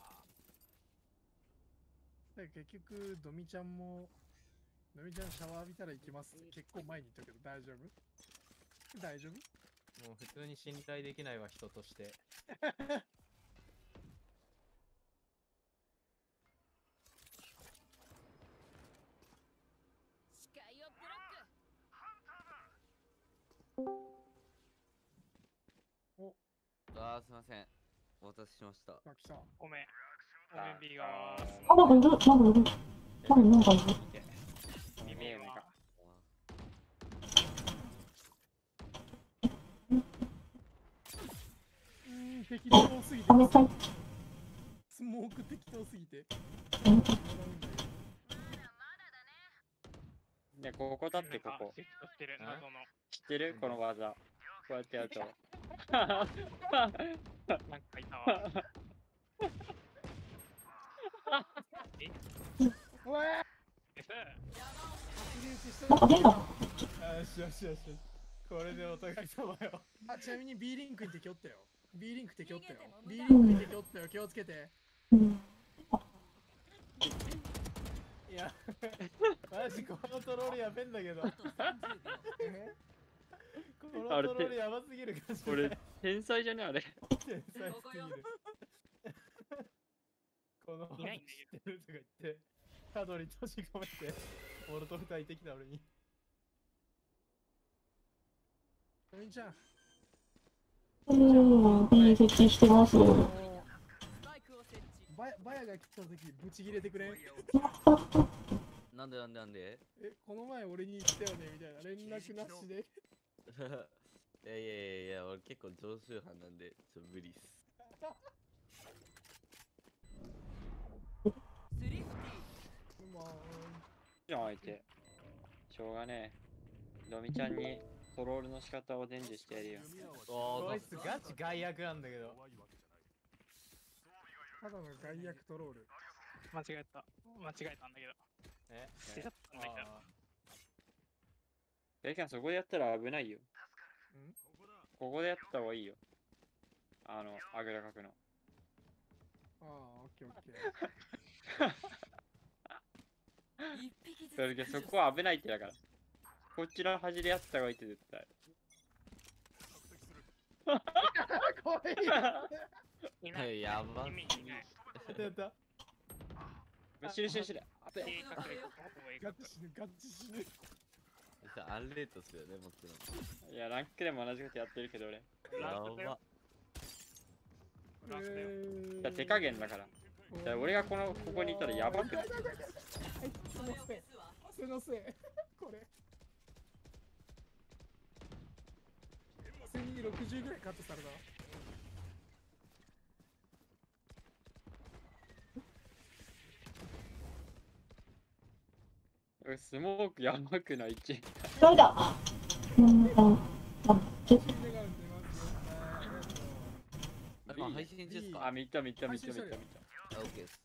で結局、ドミちゃんも、ドミちゃんシャワー浴びたら行きますって結構前に言ったけど大丈夫大丈夫もう普通に信頼できないわ、人として。 視界をブロック。 あーすいませんお待たせしました。 あ、来た。 ごめん。ごめん、ビーが。 あ、なんかいる。なんかいる。なんかなんかいる。 耳目が。 うーん、適当すぎてあ、。めっちゃ。 スモーク適当すぎて。 ね、ここだってここ。 シフトしてる謎の。 知ってるこの技。こうやってやると。 なんかいたわ。 うわえさーなんか変だ。 あ、よしよしよし。これでお互い様よ。 あ、ちなみに B リンクに敵おったよ。B リンク敵おったよ。B リンクに敵おったよ。気をつけて。 うん。 いや、マジこのトロールやべんだけど。このトロールやばすぎる感じ。 俺、天才じゃねあれ。 天才すぎる。この、 いないんだ知ってるとか言って、角に閉じ込めて、モルトフ焚いてきた俺に。 ドミちゃん。 うん、B 設置してます。 スパイクを設置。 バヤバヤが来た時ブチ切れてくれん。 なんでなんでなんでえ、この前俺に言ったよねみたいな連絡なしで。 いやいやいやいや俺結構常習犯なんでちょっと無理っす。 スリフテまあ、 じゃん相手。しょうがねえ。ドミちゃんにトロールの仕方を伝授してやるよ。 こいつガチ害悪なんだけど。 ただの害悪トロール。 間違えた。間違えたんだけど。 えちょっと待ってあベキャンそこでやったら危ないよ。 んここでやった方がいいよ。あの、あぐらかくの。 ああ、オッケーオッケー。 ィ。一匹ずそれでそこは危ないってだから。こっちの端でやった方がいいって絶対。 怖い。 いない。 やば意味いない。 やった。 死ぬ死ぬ死ぬ。あべ計画でここへガチ死ぬ、ガチ死ぬ。 アンレートっすよね、もちろん。 いや、ランクでも同じことやってるけど俺。 ランクだよ。ランクだよ。 いや、手加減だから。だから俺がこの、ここにいたらやばくない？ はい、そのせい。そのせい。これ。せんにひゃくろくじゅうぐらいカットされた。 スモークやばくない？一ダメだ。うんだ。あ、ちょっと。 今配信中ですか？ あ、見た見た見た見た見た。 あ、オッケーです。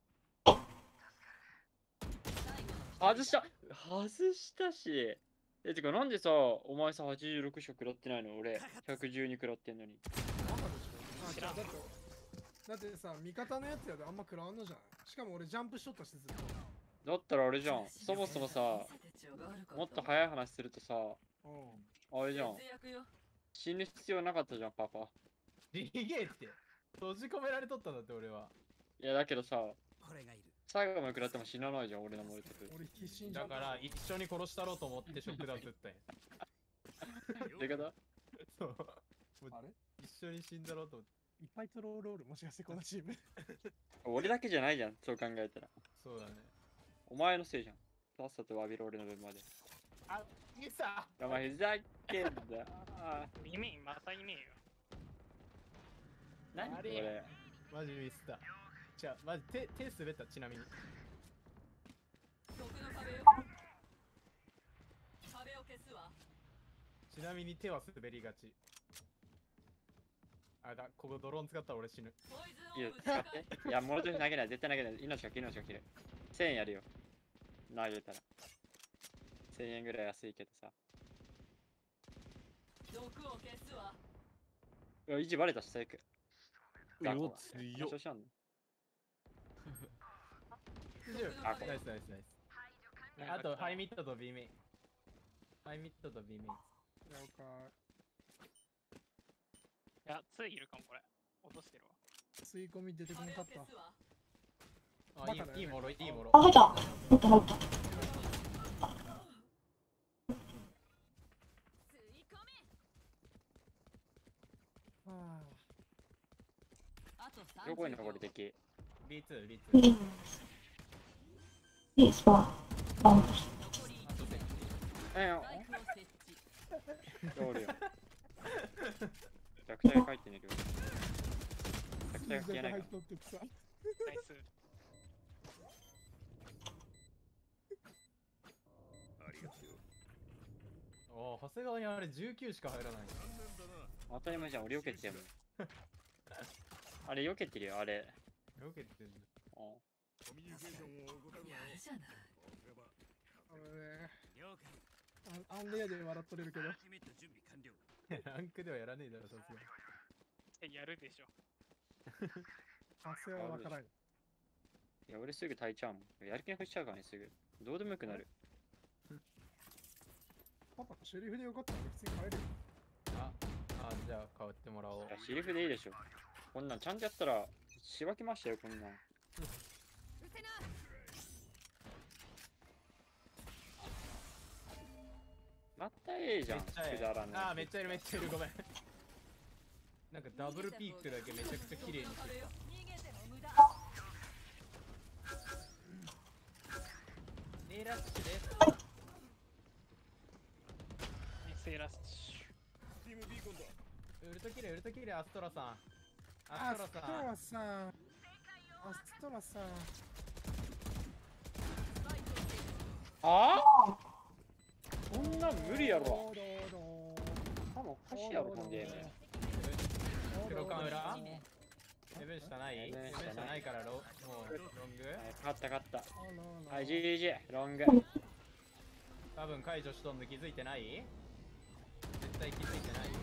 外した外したし。え、てかなんでさ、お前さはちじゅうろくしか食らってないの？俺ひゃくじゅうに食らってんのに。 あ、違う、だってだってさ、味方のやつやであんま食らわんのじゃん。しかも俺ジャンプしとったしずっと。 だったらあれじゃん。そもそもさ、もっと早い話するとさ、あれじゃん。死ぬ必要なかったじゃん、パパ。 リゲーって閉じ込められとったんだって俺は。 いやだけどさ、 これがいる。 最後まで食らっても死なないじゃん、俺のモルテク。 俺必死にだから一緒に殺したろうと思ってショックダウン打ったんや。 出方そう。 あれ一緒に死んだろうと思って。 いっぱいトローロール、もしかしてこのチーム。 俺だけじゃないじゃん、そう考えたら。 そうだね。 お前のせいじゃん。さっさと詫びろ、俺の分まで。 あ、いいさ。 お前ふざけんな。 意味、また意味よ。 何これ。 マジミスった。じゃあ、マジ手、手滑った、ちなみに。ちなみに手は滑りがち。あ、だ、ここドローン使ったら俺死ぬ。 いや、使って。いや、モルテク投げない、絶対投げない。命が切る、命が切る。せんえんやるよ。投げたら。せんえんぐらい安いけどさ。いや、維持バレたし、最悪。 うわ、強っ。 調子あんのあ、ナイスナイスナイス。あと、ハイミットと B メイン。ハイミットと B メイン。 了解。 いや、ツーいるかも、これ。落としてるわ。 吸い込み出てこなかった。 あ、いい、いいもろ、いいもろ。 あ、入った。入った入った。 どこに登る敵？ ビーツー、ビーツいい。 ー。 いいスパ。バウンドして。 えよ。通るよ。弱体書いてねるよ。弱体書けないから。 ナイス。 ありがとう。 おー、長谷川にあれじゅうきゅうしか入らない。 当たり前じゃん、俺避けてるもん。あれ避けてるよ、あれ。 避けてる。 あコミュニケーションを怠るな。 あのね、あアンレアで笑っとれるけど。 ランクではやらねえだろ、さすがに。 やるでしょ。 あ、それはわからん。 いや、俺すぐ耐えちゃうもん。やる気に干しちゃうからね、すぐ。どうでもよくなる。 パパ、シェリフでよかったら普通に帰るよ。 あ、あ、じゃあ変わってもらおう。 いや、シリフでいいでしょ。こんなんちゃんとやったら、しばきましたよ、こんなん。またええじゃん、くだらない。 あー、めっちゃいる、めっちゃいる、ごめん。なんかダブルピークだけめちゃくちゃ綺麗にしてる。A ラッシュです。 セーラス。 スティームビーコンだ。 ウルトキレ、ウルトキレ、アストラさん。 アアストラさん。 ストラさん。アストラさん。 ああこんなん無理やろ。多分おかしいやろ、このゲーム。 黒カン裏ヘブン下ないヘブンヘブン下ない下ないからロ、もうロング勝った勝った。はい、ジージー、ロング。 多分解除しとんの気づいてない絶対気づいてない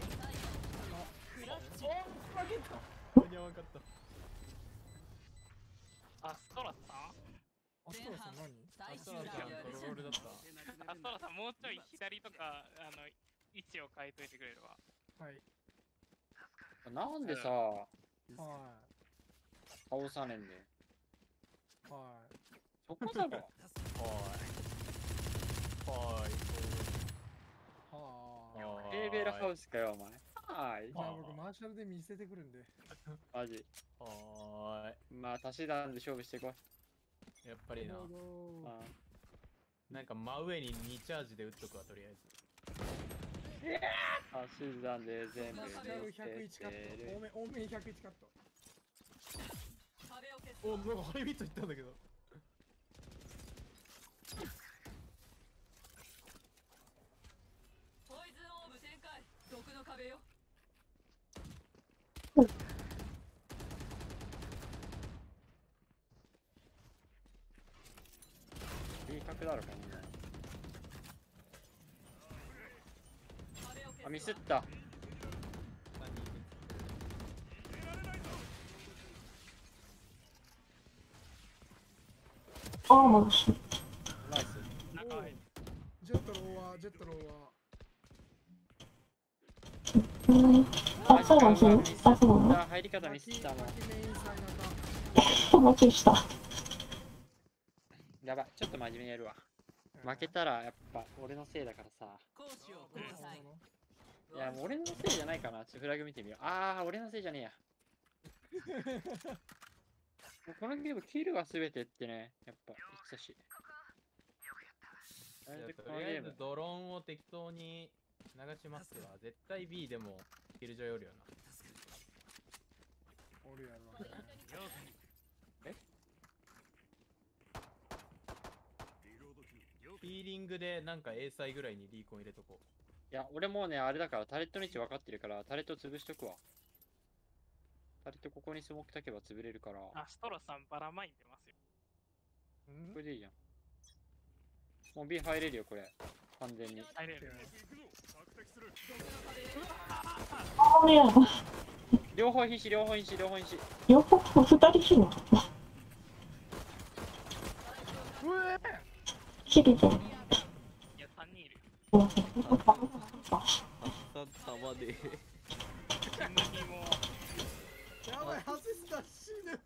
お負けた間に合わんかったあ、ストラさんアストラさん何アストラさんドロロールだった。 アストラさんもうちょい左とかあの位置を変えといてくれるわ。 はい。 なんでさ、 は倒さねえんだよ。 い。はい。 そこだろ。 はい。はい。 はあ。 レーベルハウスかよ、お前。はーい。 じゃあ僕マーシャルで見せてくるんで。 マジ。 はまあ、足し算で勝負してこい。 ーい。やっぱりな。 あなんか真上ににチャージで打っとくわ、とりあえず。 足し算で全部マーシャルひゃくいちカット。多め、多めにひゃくいちカット。 お、なんかハイビットいったんだけど。 ポイズンオーブ展開。毒の壁よ。 いい角だろ、こんなの。あ、ミスった。 ああ、まぶしい。 ナイス。 ジェットローは、ジェットローは。 うん。あ、最後にする？あ、そうなの？ あ、入り方ミスったもん。 もうちょいした。 やばい、ちょっと真面目にやるわ。負けたらやっぱ俺のせいだからさ。いや、もう俺のせいじゃないかな。ちょっとフラグ見てみよう。あー、俺のせいじゃねえや。もうこのゲーム、キルが全てってね、やっぱ言ってたし。 とりあえずドローンを適当に流しますわ。絶対 B でもキルジョイおるよな。 おるやろ。 えフィーリングでなんか A サイぐらいにリーコン入れとこう。 いや、俺もうね、あれだから、タレットの位置分かってるから、タレット潰しとくわ。タレットここにスモーク炊けば潰れるから。 アストロさんばらまいてますよ。 これでいいじゃん。もう B 入れるよ、これ。完全に。 入れる。 ああ、いや。 両方必死、両方必死、両方必死。 両方二人死ぬ。キルじゃん。 いや、さんにんいる。 さん玉で。 やばい、外した死ぬ。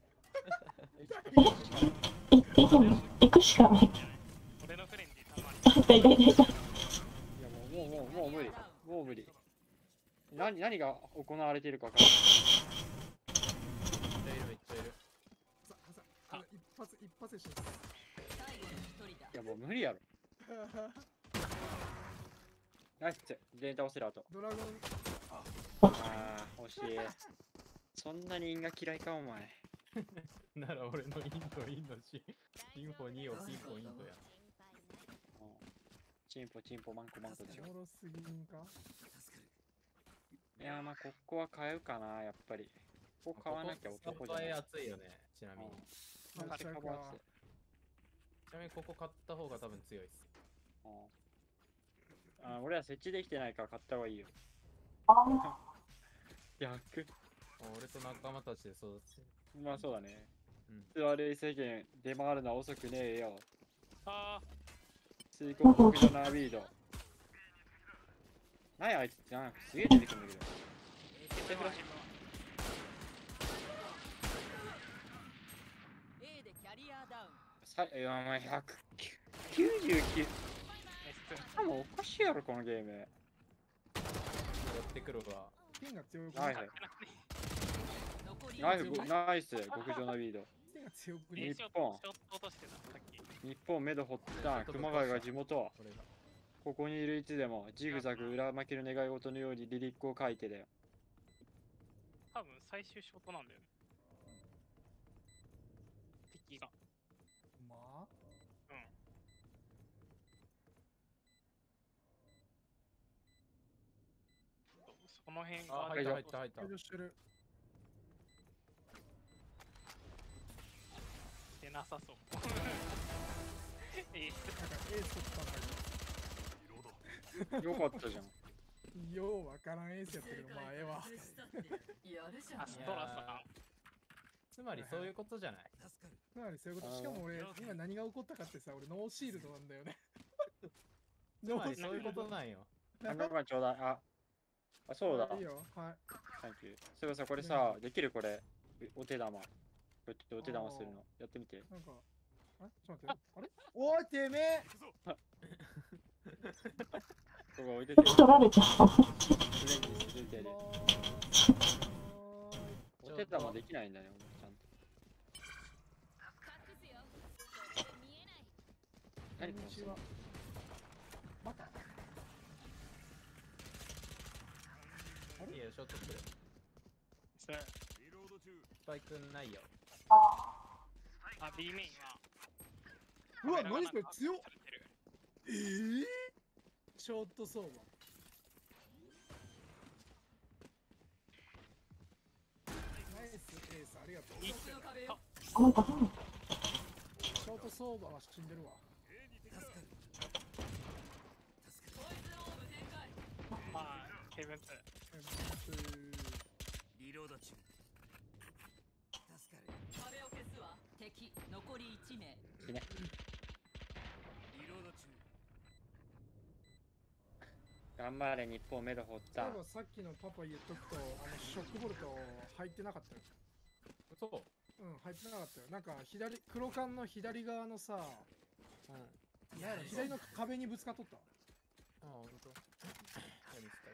い、いけんの？行くしかない。 俺のフレンディたまに。 痛い痛い痛い痛い。 いやもう、もう、もう、もう無理。もう無理。何、何が行われているか分からない。 めっちゃいる、めっちゃいる。 さ、さ、あの、一発、一発で死ぬ。 いやもう無理やろ。ナイス。全員倒せるあと。 ドラゴン。 ああ、惜しい。そんなに因が嫌いか、お前。 なら俺のインドインドし、インフォにをピンポイントや。 チンポチンポマンコマンコでしょ。 おもろすぎんか？ いや、まあ、ここは買うかな、やっぱり。ここ買わなきゃ男じゃない。 ここ熱いよね、ちなみに。 うん、カバー熱い。 ちなみにここ買った方が多分強いっす。 ああ、俺は設置できてないから買った方がいいよ。逆。 俺と仲間たちで育ててる。 まあそうだね。 うん。 悪い世間、出回るのは遅くねえよ。 ああ。 水国国のナビード。何あいつってなんかすげえ出てくるんだけど。絶対フラッシュ。 A でキャリアダウン。 さ、いや、お前ひゃくきゅうじゅうきゅう。多分おかしいやろ、このゲーム。やってくるわ。 ピンが強くない。ナイス、ナイス、極上ナビード。日本。日本、目処掘った。熊谷が地元。ここにいるいつでも、ジグザグ裏巻きの願い事のようにリリックを書いてだよ。 多分最終ショートなんだよね。敵が。 まあうん。その辺が。 あ、入った入った入った。 してる。 してなさそう。エース。 エース取ったんだよかったじゃん。 ようわからんエースやったけど、まあええわ。 アストラさん。 ちなつまりそういうことじゃない。 つまりそういうこと。しかも俺、今何が起こったかってさ、俺ノーシールドなんだよね。 つまりそういうことなんよ。 あ、ごめんちょうだい。あ、あ、そうだ。 いいよ。はい。 サンキュー。そういえばさ、これさ、できるこれ。お手玉。こうやってお手玉するの。やってみて。 なんか、あれちょっと待って。あれおい、てめえここ置いてて。 取られちゃった。 上にするけで。お手玉できないんだね、俺ちゃんと。何この人。 またいいよ、ショットする。 それスパイクないよ。 あ、B メインは。 うわ、何これ強っ。 されてる。 えぇ、ショート相場。ナイスエース、ありがとう。 いつの壁よ。 なんか変。 ショート相場は死んでるわ。 まあ、ケブンツ。 リロード中。助かる。 壁を消すわ。敵残りいち名。 いいね。 リロード中。 頑張れ、日本メド掘った。 そういえばさっきのパパ言っとくと、あのショックボルト入ってなかったよ。 そうん、入ってなかったよ。なんか左、黒缶の左側のさ、 う。うん。 なんやろ左の壁にぶつかっとった。 ああ、ほんと。何ですか。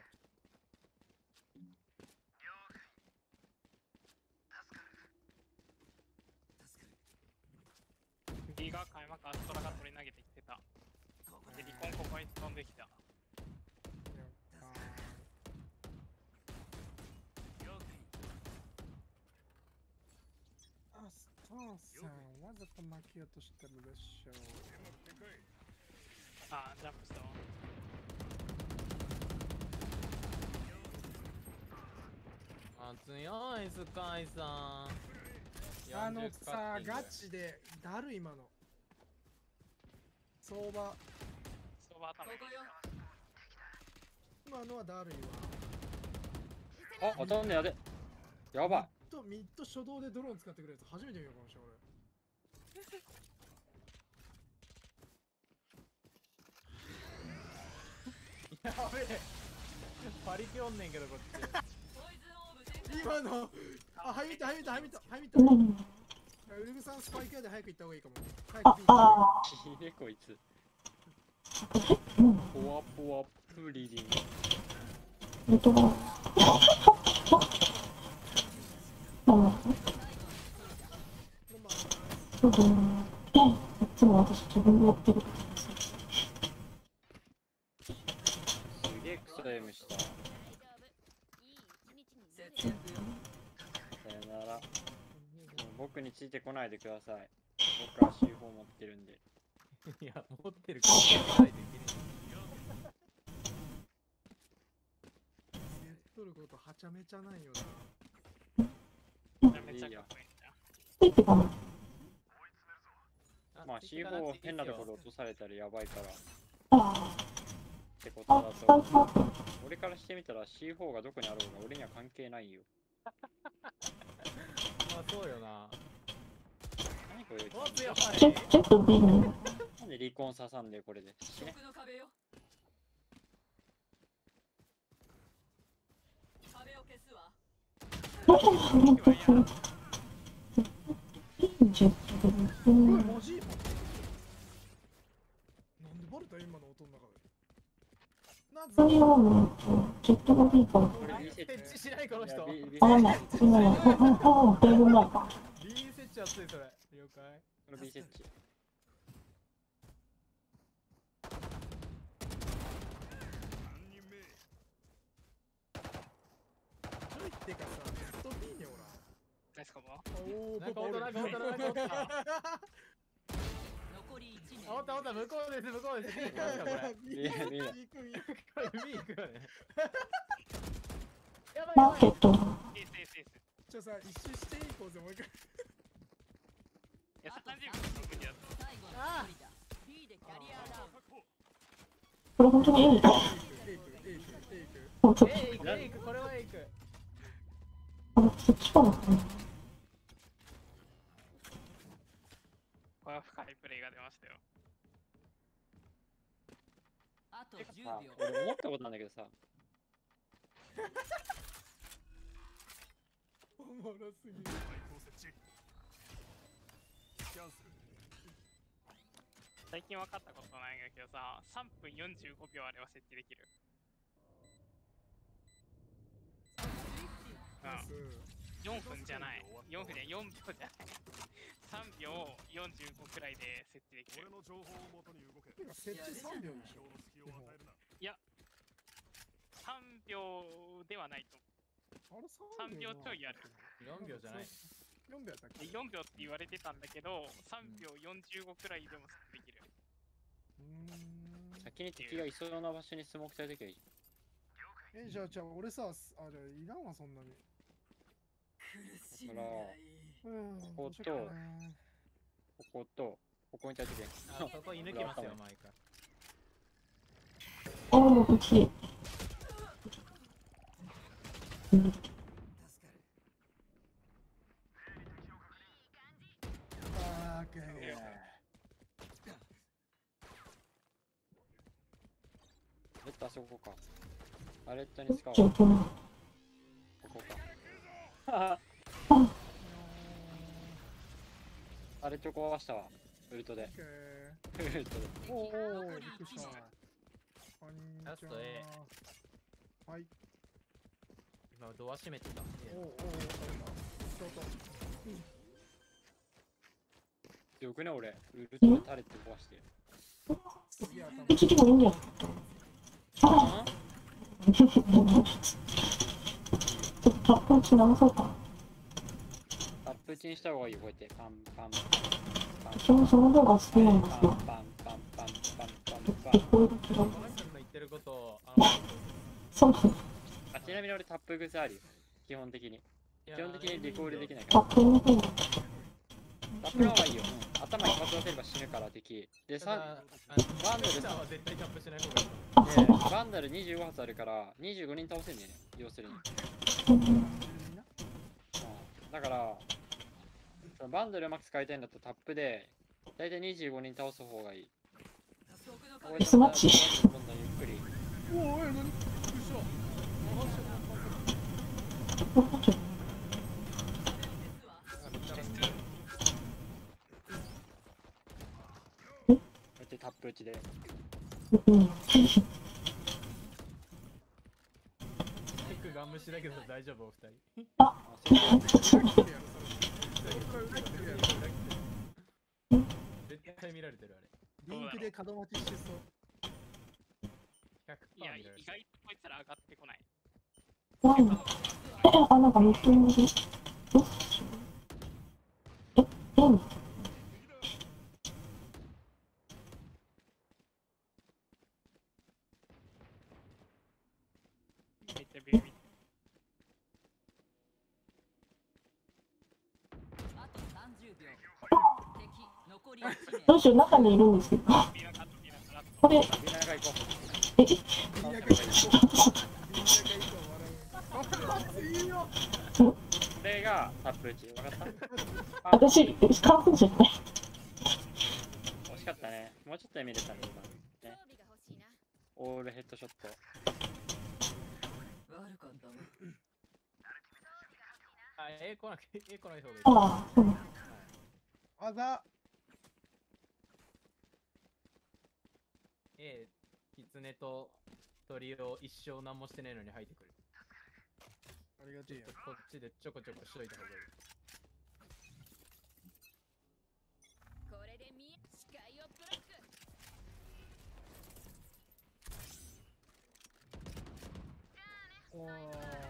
B が開幕アストラが取り投げてきてた。で、リコンここに飛んできた。 あ、スターさん、わざと負けようとしてるでしょう。 あ、ジャンプしたわ。 あ、強い、スカイさん。 あのさ、ガチ。 チで、だる今の。相場。 相場頭。 今のはだるいあ、当たんねやで。やばい。 わ。と、ミッド初動でドローン使ってくるやつ初めて見ようかもしれない、 やべえ。パリキおんねんけど、こっち。 今の、あ、はい見た、はい見た、はい見た、はい見た。 何ウルグさんスパイク屋で早く行った方がいいかも。 あ、あいいね、こいつ。 ー。うん。 ポワポワプリリン。 えっと、ああ。そうだね。いつも私自分でやってる。 すげえクソ M した。さよなら。僕についてこないでください。僕は シーフォー 持ってるんで。 いや、持ってるからないといけない。 取ることはちゃめちゃないよめちゃめちゃかっこいいじゃん。 ついてかな。 まあ シーフォー 変なところ落とされたらやばいから。 ああ。 ってことだあ、スパイクあった。 と。俺からしてみたら シーフォー がどこにあろうが俺には関係ないよ。 まあ、そうよな。 何これ。 お、強い。 ちょ、ちょっとビール。 なんで離婚刺さんでこれで。死ね。 僕の壁よ。壁を消すわ。 なんかそう。いいんじゃん。 これマジ？なんでバレた今の音の中で。 そういうのと、ジェットがいいから。 設置しないこの人。 あ、なんだ。今の、うん、うん、うん、だいぶ前か。 B 設置熱いそれ。了解。 この B 設置。 てかさ、ずっと B ねおら。 ナイスカバおー、 なんかおったなんかおったなんかおった。 残りいち名。 あ、おったおった向こうです向こうです。B 行きますかこれ。 いやいや。 これ B 行くよね。やばいマーケット。 エースエースエース。 ちょさ、一周していこうぜ、もう一回。 いや、さんじゅうびょうの時やった。 最後の一人だ。B でキャリアダウン。 これ本当にいいか。 エイク、エイク、エイク。 もうちょっえいくえいくこれはえいく。 と、あ、そっちかな。 とてか 10 さ秒。 俺思ったことなんだけどさ、 おもろすぎる。 対抗設置キャンセル最近分かったことないんだけどさ、さんぷんよんじゅうごびょうあれば設置できる。うん。よんぷんじゃない。よんぷんじゃない。よんびょうじゃない。さんびょうよんじゅうごくらいで設置できる。 俺の情報をもとに動けてか設置さんびょうでしょ。 の隙を与えるな。 いや、さんびょうではないと。 あれさんびょうちょいある。 よんびょうじゃない。 よんびょうやったっけ？ よんびょうって言われてたんだけど、さんびょうよんじゅうごくらいでも設置できる。 うーん。 先に敵がいそうな場所にスモークされてきゃいい。 え、じゃあじゃあ俺さ、すあ、じゃあいらんわそんなに。 苦しみだからうん。 こことどうしようかなこことここに立ててあ、そこ射抜きますよ、毎回。 おー、うち。 あー、オッケー。 レッドあそこか。あレッドに使おう。 ちょっとな。 ここか。あれチョコ壊したわ。ウルトで。ウルトで。 おお、びっくりした。こんにちは。 ラスト A。 はい。 今ドア閉めてた。 おお、おお、ちょっと。 よくね俺。ウルトでタレット壊して。 うちでもいいんだよ。ああ。ちょっとタップ打ち直そうか。 タップ打ちにした方がいいよ、こうやって。パンパンパン。 そのその方が好きなんですよ。 パンパンパンパンパンパンパン。 聞こえるけど。 マジの言ってることを、あの、 そうそう。 あ、ちなみに俺タップ癖あるよ。基本的に。基本的にリコールできないから。 タップの方が。 タップの方がいいよ。うん、頭一発当てれば死ぬから敵。で、さバンドルは絶対タップしない方がいい。 で、バンダルにじゅうご発あるからにじゅうごにん倒せんねんね、要するに。うん、だから、そのバンダルうまく使いたいんだとタップで、だいたいにじゅうごにん倒す方がいい。 デスマッチ。 どんどんゆっくり。 おお、え、なに？びっくりした。 こうやってタップ打ちで。 うん。 結構ガン無視だけど大丈夫お二人。 あ、 絶対見られてるあれ。 リンクで角待ちしてそう。 いや、意外とこいつら上がってこない。 なんだ。え、あ、なんかミッキーの。え、え、んめっちゃビビビ。 あとさんじゅうびょう。敵残りいち名。 どうしよう、中にいるんですけど。これ、え、 これがタップ打ち、わかった私、完成じゃない。 惜しかったね。もうちょっとで見れたね、今。ね。オールヘッドショット。 悪かったわ。 あ、A 来なくて、A 来ない方がいい。 ああ、そう。 あざ。 A、キツネと鳥を一生何もしてないのに入ってくる。 ありがちや。 こっちでちょこちょこしといた方がいい。 これで見え視界をブロック。 おお。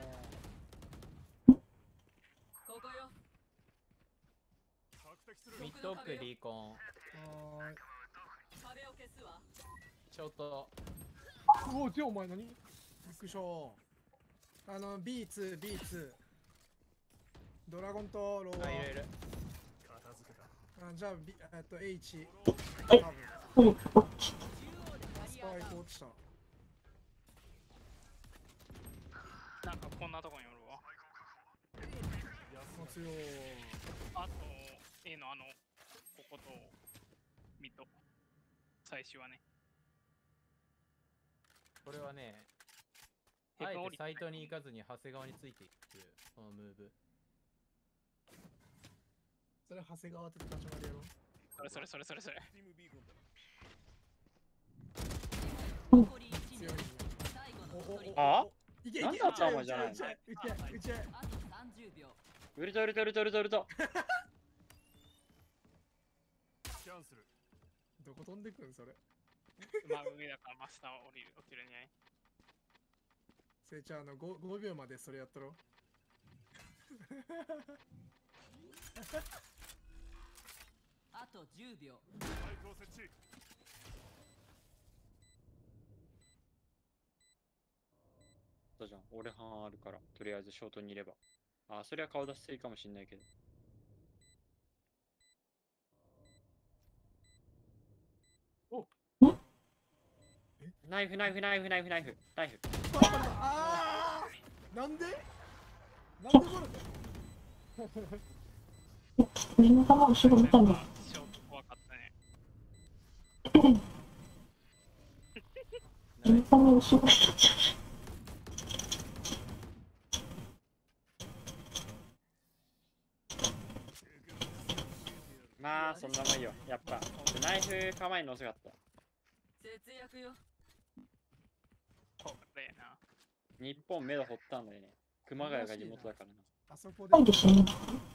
ここよ。 ミッド奥リーコン。 はーい。 壁を消すわ。 ショート。 おお、てお前何？びっくりした。あの ビーツー、ビーツー。ドラゴンとローあ、いるいる。 あ、じゃあ、B、えっと H。 え、これ、こっち。 スパイク落ちた。 なんかこんなとこにおるわ。 強い。 あと、A のあの、ここと、ミッド。最終はね。 これはね、 ヘブあえ降りてないてサイトに行かずに長谷川についていくっていう、このムーブ。 それ長谷川って立ち回りやろ。 それそれそれそれそれ。 ティムビーゴンだ。 残りいち強いね。 最後おおおの一人。 あいけいけ。 なんだったお前じゃない打ち合い打ち合い打ち合い。 あとさんじゅうびょう。 ウルトウルトウルトウルトウルト。 キャンセル。 どこ飛んでくんそれ。 まあ上だから真下を降りる落ちるにゃい。 せいちゃんあの ご, ごびょうまでそれやったろ。 あとじゅうびょう。 マイクを設置。 そうじゃん。俺半あるから、とりあえずショートにいれば。あ、それは顔出していいかもしんないけど。ナイフナイフナイフナイフナイフナイフ。 ああ。なんで？なんでこれ？ みんな玉後ろ見たんだ。 ショート怖かったね。 みんな玉後ろ見た。 まあ、そんなもんよ。やっぱ、ナイフ構えるの遅かった。 節約よ。 これやな。 日本目処掘ったんだよね。熊谷が地元だからな。 あそこで。 はいですね。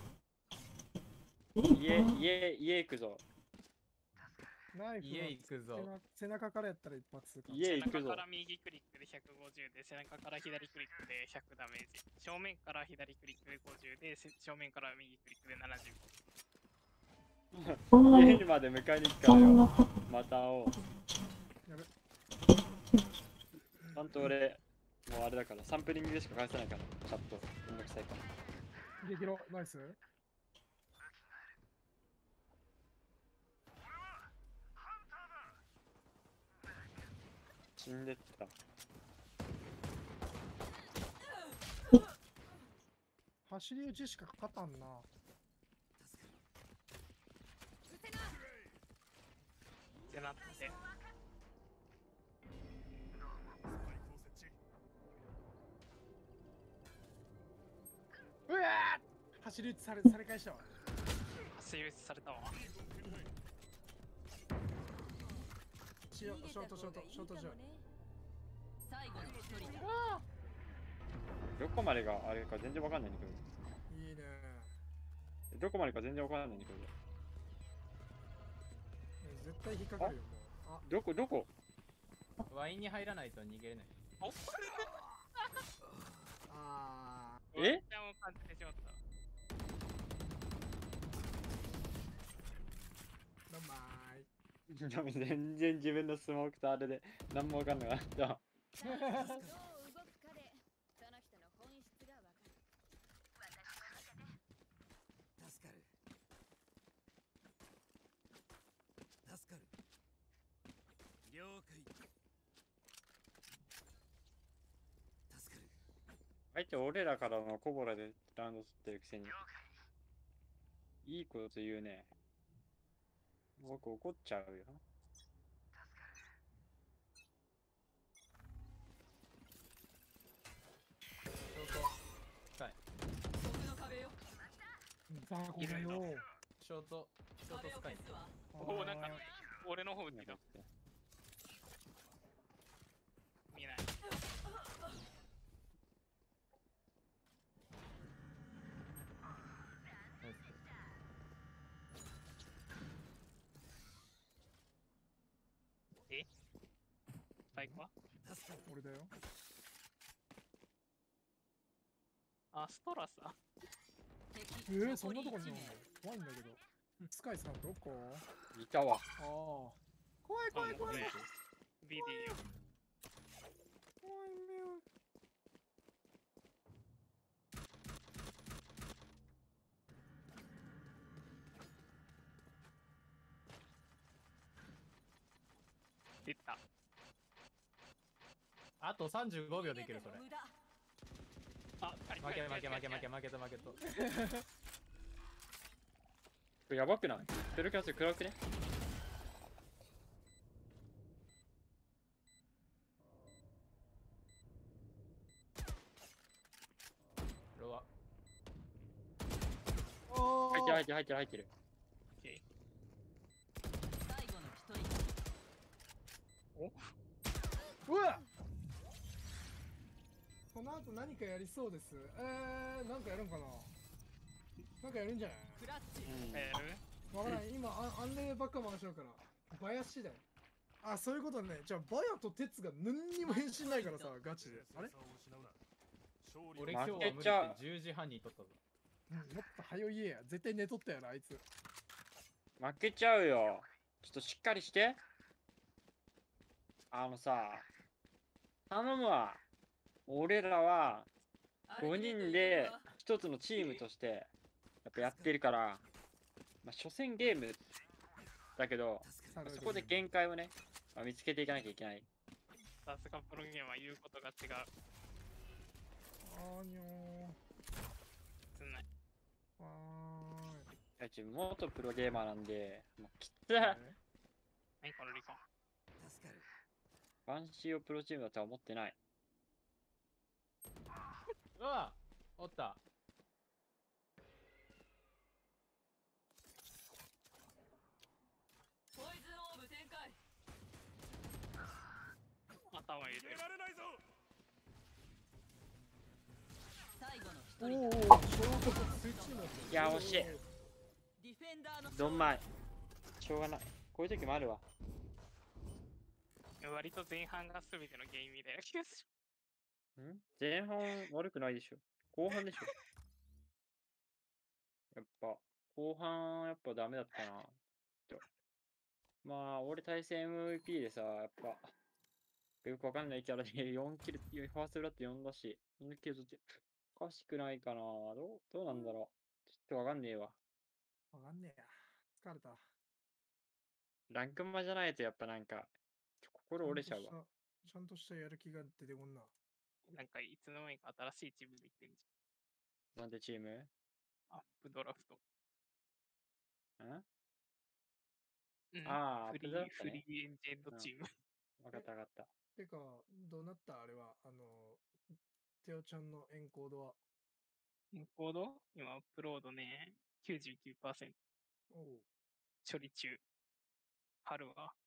家、家、家行くぞ。 ナイフは家行くぞ。 背中からやったら一発か。 家行くぞ背中から右クリックでひゃくごじゅうで、背中から左クリックでひゃくダメージ。正面から左クリックでごじゅうで、せ正面から右クリックでななじゅうご。 家にまで迎えに行くからよ。また会おう。 やべ。 ちゃんと俺、もうあれだから、サンプリングでしか返せないから、チャット。めんどくさいから。 激ロナイス。 死んでった。 走り打ちしか勝たんな。 ってなって。 うわー走り打ちされされ返したわ。 走り打ちされたわ。 ショショートショートショートじゃん。 最後の一人だ。 どこまでがあれか全然わかんないんだけど。 いいね。 どこまでか全然わかんないんだけど。 絶対引っかかるよもう。あ、 どこどこ？ ワインに入らないと逃げれない。 あえ？ じゃあもう感じてしまった。 どんまでも全然自分のスモークとあれで何もわかんなかった。 どう動くかでその人の本質がわかる。 助かる。助かる。了解。助かる。 相手俺らからのコボラでラウンド取ってるくせにいいこと言うね。僕怒っちゃうよ。 はい。 僕の壁よ。 ザコだよ。 ショート、ショートスカイ。 おお、なんか俺の方にだ。見えない。え？スパイクは？ 俺だよ。 あ、ストラさ。 えー、そんなとこにいるの？怖いんだけど。スカイさんどこ？ いたわ。 ああ。怖い怖い怖い。 ビディ怖いね。 出た。 あとさんじゅうごびょうできるそれ。 あ、 負け負け負け負け負けと負けと。 これやばくない？テルキャス暗くね？ ってる入ってる入ってる入ってる。 オッケ最後の一人。 ー。おうわこの後何かやりそうです。えー、なんかやるんかな。なんかやるんじゃない。 クラッチ。 うん。 やるわからない。今あアンレばっか回しちゃうからバヤ次第。あ、そういうことね。じゃあバヤとテツが何にも変身ないからさ、ガチで。あれ、 俺今日は無理ってじゅうじはんに撮ったぞ。 うん、もっと早いや。絶対寝とったやろあいつ。 負けちゃうよ。ちょっとしっかりして。あのさ、頼むわ。俺らはごにんで一つのチームとしてやっぱやってるから、まあ、所詮ゲームだけど、まあそこで限界をね、まあ、見つけていかなきゃいけない。 さすがプロゲームは言うことが違う。 あーにょつんない。 ー。あうち元プロゲーマーなんで、もうきつー。 い。 何このリコン。 助かる。 バンシーをプロチームだとは思ってない。 うわおった。 ポイズンオーブ展開。 頭入れる。 られないぞ。 最後の一お人お、 だ。 衝突スイッチになってる。 いや惜しい。 ディフェンダーのどんまい。しょうがない。こういう時もあるわ。 割と前半が全てのゲームみたいな気がする。 ん前半悪くないでしょ。後半でしょ。やっぱ、後半やっぱダメだったな。とまあ、俺対戦 エムブイピー でさ、やっぱ、よくわかんないキャラでよんキル、ファーストブラッドよんだし、よんキル取っておかしくないかな。どう、どうなんだろう。ちょっとわかんねえわ。 わかんねえや。疲れた。 ランクマじゃないとやっぱなんか、心折れちゃうわ。 ちゃんとしたやる気が出てこんな。 なんかいつの間にか新しいチームできてるじなんでチームんゃん。アップドラフト。うん、 ああ、 フリー、 アップドラフトフねリーエンジェンドチーム。 わかったわかった。 てか、どうなったあれは、あの、テオちゃんのエンコードは。 エンコード今アップロードね、きゅうじゅうきゅうパーセントおう。 処理中。春は